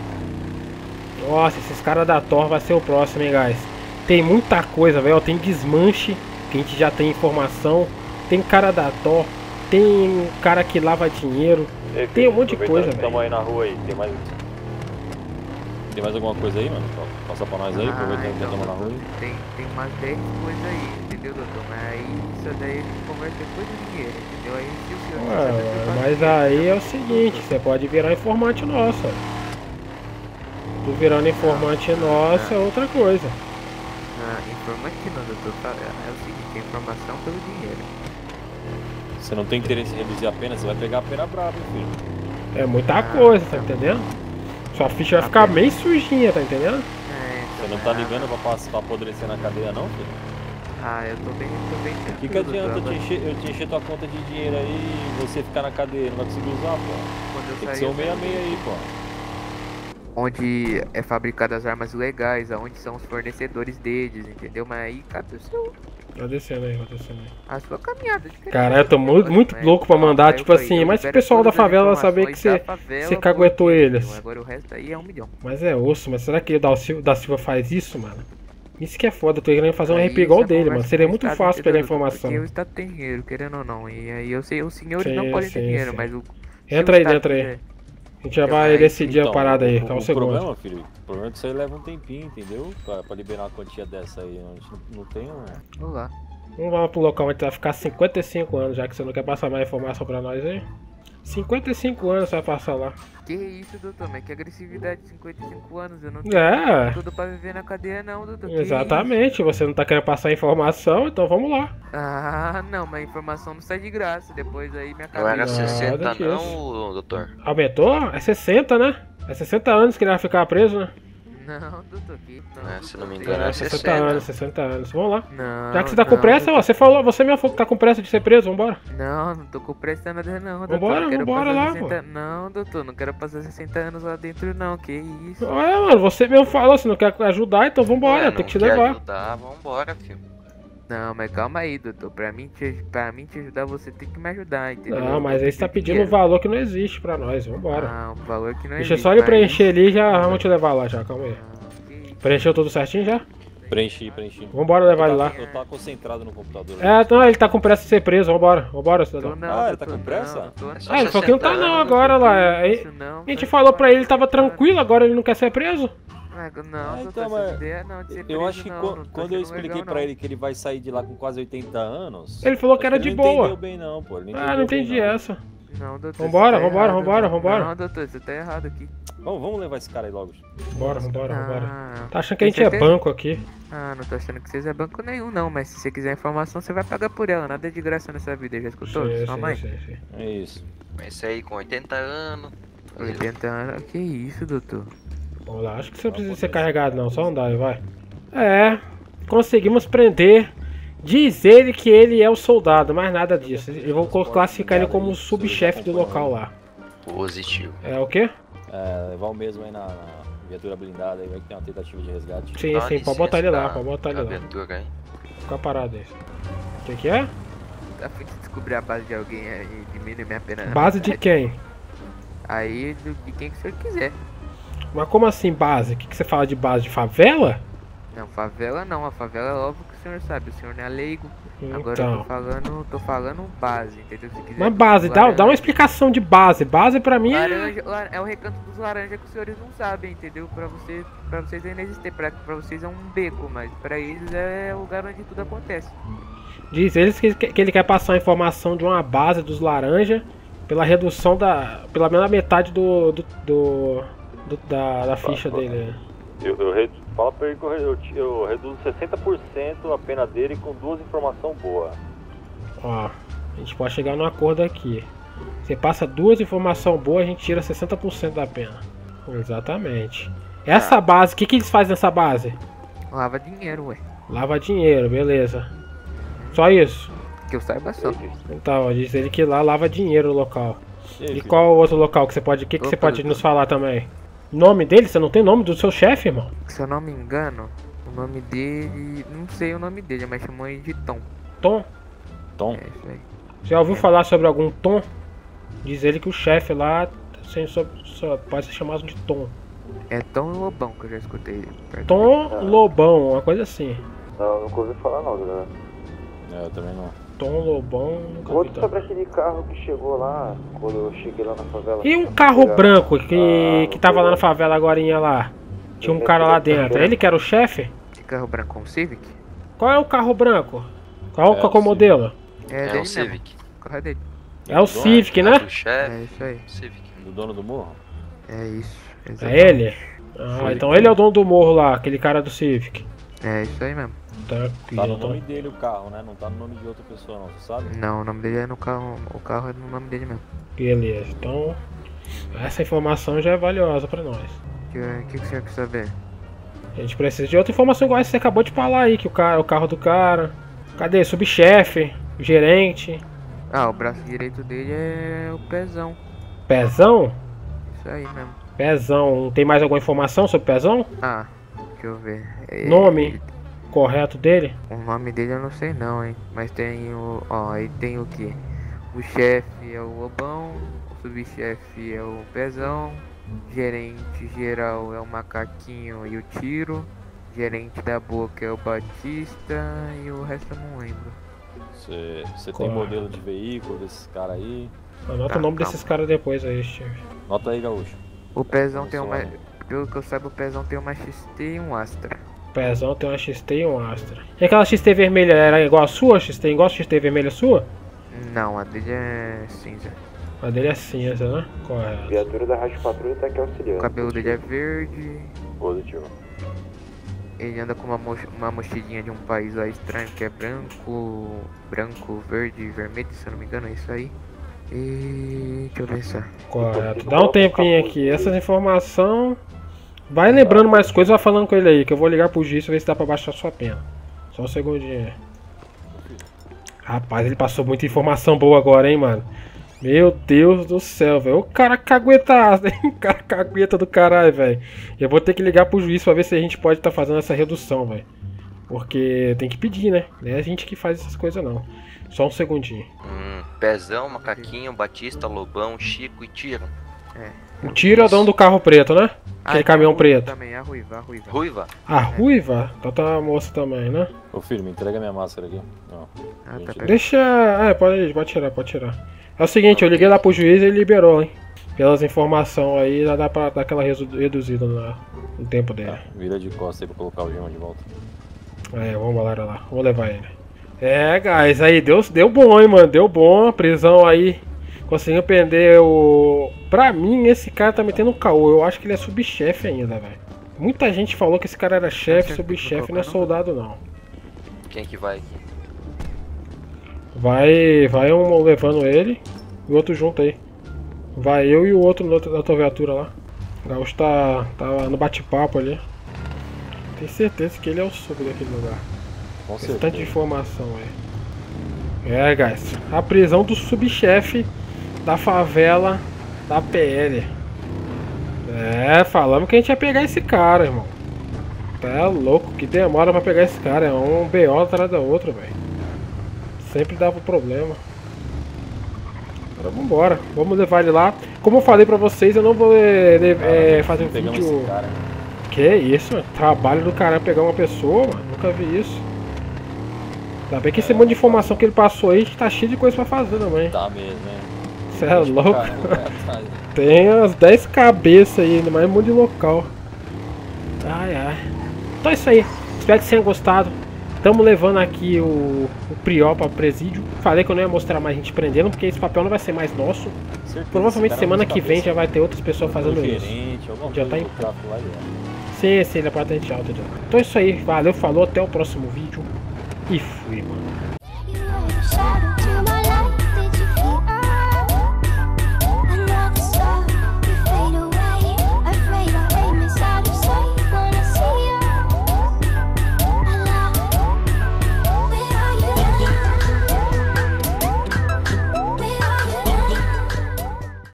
Nossa, esses caras da Thor vai ser o próximo, hein, guys. Tem muita coisa, velho. Tem desmanche, que a gente já tem informação. Tem cara da Thor. Tem cara que lava dinheiro. Ei, tem um monte de coisa, velho. Estamos aí na rua aí. Tem mais... Tem mais alguma coisa aí, mano? Passa pra nós aí, aproveitando que então, estamos na rua. Tem, tem umas dez coisas aí, entendeu, doutor? Mas aí isso daí a gente conversa depois do dinheiro, entendeu? Aí se o senhor... Ué, mas aí é o seguinte, você pode virar informante nosso. Tu virando informante nosso é outra coisa. Ah, informante não, doutor. É o seguinte, a informação pelo dinheiro. Você não tem interesse em reduzir a pena, você vai pegar a pena brava, filho. É muita coisa, tá entendendo? Sua ficha vai ficar bem sujinha, tá entendendo? É, Você não tá ligando pra, passar, pra apodrecer na cadeia não, filho? Ah, eu tô bem, tô bem tranquilo. O que, que adianta eu te, encher, eu te encher tua conta de dinheiro aí e você ficar na cadeia? Não vai conseguir usar, pô. Tem que ser um meia meia aí, pô. Onde é fabricadas as armas legais, aonde são os fornecedores deles, entendeu? Mas aí, cadê o seu... Vai descendo aí, vai descendo aí. A sua caminhada. Caralho, eu tô muito, muito louco pra mandar, tipo assim, mas se o pessoal da favela saber que você, você caguetou eles. Agora o resto aí é um milhão. Mas é osso, mas será que o da Silva, da Silva faz isso, mano? Isso que é foda, eu tô querendo fazer um R P igual dele, mano. Seria muito fácil pegar a informação. Porque o Estado tem dinheiro, querendo ou não. E aí eu sei, os senhores sim, não podem sim, ter dinheiro, sim. mas o... Entra aí dentro aí. A gente já vai decidir então, a parada aí, o, calma um o segundo. problema, filho, o problema é que isso aí leva um tempinho, entendeu? Pra, pra liberar uma quantia dessa aí, a gente não, não tem um... Vamos lá. Vamos lá pro local onde vai ficar cinquenta e cinco anos, já que você não quer passar mais informação pra nós aí. cinquenta e cinco anos você vai passar lá. Que isso, doutor? Mas que agressividade de cinquenta e cinco anos, eu não É. tenho tudo pra viver na cadeia não, doutor. Que Exatamente, você não tá querendo passar informação, então vamos lá. Ah, não, mas a informação não sai de graça, depois aí minha Não era cabeça... sessenta disso. não, doutor? Aumentou? É sessenta, né? É sessenta anos que ele vai ficar preso, né? Não, doutor, que não. É, se não me engano é sessenta sessenta. anos, sessenta anos. Vamos lá. Não, Já que você tá com não, pressa, ó, doutor. você falou, você mesmo falou que tá com pressa de ser preso, vambora. Não, não tô com pressa nada não, doutor. Vambora, Não quero vambora passar lá, sessenta... Não, doutor, não quero passar sessenta anos lá dentro não, que isso. Ué, mano, você mesmo falou, você não quer ajudar, então vambora, Ué, tem não que te quer levar. ajudar, vambora, filho. Não, mas calma aí, doutor. Pra mim te, pra mim te ajudar, você tem que me ajudar, entendeu? Não, mas aí você tá pedindo um dinheiro. valor que não existe pra nós, vambora. Ah, um valor que não Deixa existe. só ele mas- preencher ali e já vamos te levar lá já, calma aí. Preencheu tudo certinho já? Preenchi, preenchi. Vambora levar eu ele tá, lá. Eu tava concentrado no computador. É, não, ele tá com pressa de ser preso, vambora, vambora, cidadão. Tô não, Ah, ele tá doutor, com pressa? não, tô- Ah, ele falou que não tá sessenta não anos, agora lá. Aí, Isso não, a gente tá falou pra ele, ele fora. tava tranquilo, agora ele não quer ser preso? Ah, Não, Ah, doutor, então, essa mas ideia não de ser Eu preso, acho que não, co- não tô quando eu achando expliquei legal, pra não. ele que ele vai sair de lá com quase oitenta anos... Ele falou que acho era de ele não boa. entendeu bem não, pô. Ele não Ah, entendeu não bem, entendi não. essa. Não, doutor, Vambora, você tá vambora, errado, vambora, não. vambora. Não, doutor, você tá errado aqui. Vamos, vamos levar esse cara aí logo. Bora, vambora, vambora. Ah, Tá achando que a gente tem é certeza? banco aqui? Ah, não tô achando que vocês é banco nenhum, não. Mas se você quiser informação, você vai pagar por ela. Nada é de graça nessa vida, já escutou? Sim, Sua sim, mãe? sim, sim. É isso. Esse aí com oitenta anos. oitenta anos. Que isso, doutor? Vamos lá, acho que você não precisa ser carregado não, só andar aí, vai. É, conseguimos prender. Diz ele que ele é o soldado, mas nada disso. Eu vou classificar ele como subchefe do local lá. Positivo. É o quê? É, levar o mesmo aí na, na viatura blindada aí, vai que tem uma tentativa de resgate. Sim, Dá sim, pode licença botar ele lá, da- pode botar ele da lá. aventura, hein? Fica parado aí. O que que é? Tá fim de descobrir a base de alguém aí, diminui minha pena. Base de quem? Aí, do- de quem que o senhor quiser. Mas como assim base? O que, que você fala de base? De favela? Não, favela não. A favela é óbvio que o senhor sabe. O senhor não é leigo. Agora eu Então. tô falando, tô falando base, entendeu? Se quiser. Mas base, dá, laranja- dá uma explicação de base. Base pra mim é... Laranja, la- é o recanto dos laranjas que os senhores não sabem, entendeu? Pra, você, pra vocês é inexistente, pra, pra vocês é um beco, mas pra eles é o lugar onde tudo acontece. Diz eles que, que ele quer passar a informação de uma base dos laranja pela redução da... pela menos metade do... do, do- do- da, da ficha dele. Eu, eu redu- fala pra ele que eu, re- eu, ti- eu reduzo sessenta por cento a pena dele com duas informações boas. Ó, a gente pode chegar num acordo aqui. Você passa duas informações boas, a gente tira sessenta por cento da pena. Exatamente. Essa base, o que, que eles fazem nessa base? Lava dinheiro, ué. Lava dinheiro, beleza. Só isso? Que eu saiba só. Então, diz ele que lá lava dinheiro no local. E aí, E filho? qual o outro local que você pode. O que, que você Opa, pode doutor. nos falar também? Nome dele? Você não tem nome do seu chefe, irmão? Se eu não me engano, o nome dele. Não sei o nome dele, mas chamou ele de Tom. Tom? Tom? É isso aí. Já ouviu falar sobre algum Tom? Diz ele que o chefe lá assim, só, só pode ser chamado de Tom. É Tom e Lobão que eu já escutei. perto Tom Lobão, uma coisa assim. Não, nunca ouvi falar não, galera. É, eu também não. Tom Lobão, nunca vi Outro também. sobre aquele carro que chegou lá, quando eu cheguei lá na favela. E um carro branco que, Ah, que tava lá na não. favela agora lá? Tinha um cara lá dentro. Ele que era o chefe? dele. Carro branco, um Civic? Qual é o carro branco? Qual, É, qual que é o o modelo? É, É dele um mesmo. Civic. O carro é dele. É o Civic, né? Do chefe. É isso aí. Civic. Do dono do morro? É isso. É exatamente. ele? Ah, Foi então ele. ele é o dono do morro lá, aquele cara do Civic. É isso aí mesmo. Tranquilo, Tá no então. nome dele o carro, né? Não tá no nome de outra pessoa não, você sabe? Não, o nome dele é no carro. O carro é no nome dele mesmo. Beleza, então essa informação já é valiosa pra nós. O que, que, que você quer saber? A gente precisa de outra informação igual essa que você acabou de falar aí, que o, cara, o carro do cara. Cadê? Subchefe, gerente, Ah, o braço direito dele é o Pezão. Pezão? Isso aí mesmo. Pezão, tem mais alguma informação sobre Pezão? Ah, deixa eu ver. É, Nome correto dele? O nome dele eu não sei não, hein. Mas tem o. Ó, aí tem o que? O chefe é o Lobão, o subchefe é o Pezão, gerente geral é o Macaquinho e o Tiro, gerente da boca é o Batista e o resto eu não lembro. Você, você tem Correto. modelo de veículo desses caras aí? Anota Tá, o nome calma. desses caras depois aí, Steve. Nota aí, Gaúcho. O Pezão Não tem sou uma. homem. Pelo que eu saiba, o Pezão tem uma X T e um Astra. Pezão tem uma X T e um Astra. E aquela X T vermelha era igual a sua? X T igual a X T vermelha sua? Não, a dele é cinza. A dele é cinza, né? Correto. Viatura da Rádio Patrulha tá aqui O auxiliando. cabelo dele é verde. Positivo. Ele anda com uma, mo uma mochilinha de um país lá estranho que é branco, branco, verde e vermelho, se eu não me engano, é isso aí. E deixa eu ver só. Correto. Dá um tempinho aqui. Essas informações. Vai lembrando mais coisas, vai falando com ele aí, que eu vou ligar pro juiz e ver se dá pra baixar sua pena. Só um segundinho aí. Rapaz, ele passou muita informação boa agora, hein, mano. Meu Deus do céu, velho. O cara caguetaço, hein? O cara cagueta do caralho, velho. Eu vou ter que ligar pro juiz pra ver se a gente pode estar tá fazendo essa redução, velho. Porque tem que pedir, né? Não é a gente que faz essas coisas, não. Só um segundinho. Hum, Pezão, Macaquinho, Batista, Lobão, Chico e Tiro. É. O Tiro é o dono do carro preto, né? Aquele tem caminhão a Ruiva preto. Também, a Ruiva, a Ruiva. Ruiva? A Ruiva? Então tá a moça também, né? Ô filho, me entrega minha máscara aqui. Não. Ah, tá, Gente, pera. Deixa. É, pode, pode tirar, pode tirar. É o seguinte, eu liguei lá pro juiz e ele liberou, hein? Pelas informações aí, já dá pra dar aquela resu- reduzida no, no tempo dele. Tá, vira de costas aí pra colocar o Gema de volta. É, vamos galera lá, vamos levar ele. É, guys, aí deu, deu bom, hein, mano, deu bom a prisão aí. Conseguiu prender o... Pra mim, esse cara tá metendo um caô, eu acho que ele é subchefe ainda, velho. Muita gente falou que esse cara era chefe, subchefe, não é soldado não. Quem que vai? Vai, vai um levando ele e o outro junto aí. Vai eu e o outro na outra, na outra viatura lá. O Gaúcho tá, tá no bate-papo ali. Tenho certeza que ele é o sub daquele lugar. Com Esse certeza. tanto de informação aí. É, guys. A prisão do subchefe da favela da P L. É, falamos que a gente ia pegar esse cara, irmão. Tá louco, que demora pra pegar esse cara. É um B O atrás da outra, velho. Sempre dava problema. Agora vambora. Vamos levar ele lá. Como eu falei pra vocês, eu não vou é, é, fazer um Pegamos vídeo... esse cara. Que isso, mano? Trabalho do caramba pegar uma pessoa, mano. Nunca vi isso. Ainda bem que esse monte de informação que ele passou aí tá cheio de coisa pra fazer também. Tá mesmo, né? Cê é louco? Caramba, vai atrás. Tem umas dez cabeças aí, ainda mais um monte de local. Ai, ai. Então é isso aí. Espero que vocês tenham gostado. Estamos levando aqui o, o Priol para presídio. Falei que eu não ia mostrar mais gente prendendo, porque esse papel não vai ser mais nosso. Certeza, Provavelmente esse cara semana vai que vem cabeça. já vai ter outras pessoas fazendo O isso. gerente, alguma Já coisa tá em do tráfico lá, já. Sim, sim, ele é patente alta já. Então é isso aí. Valeu, falou, até o próximo vídeo. E fui, mano.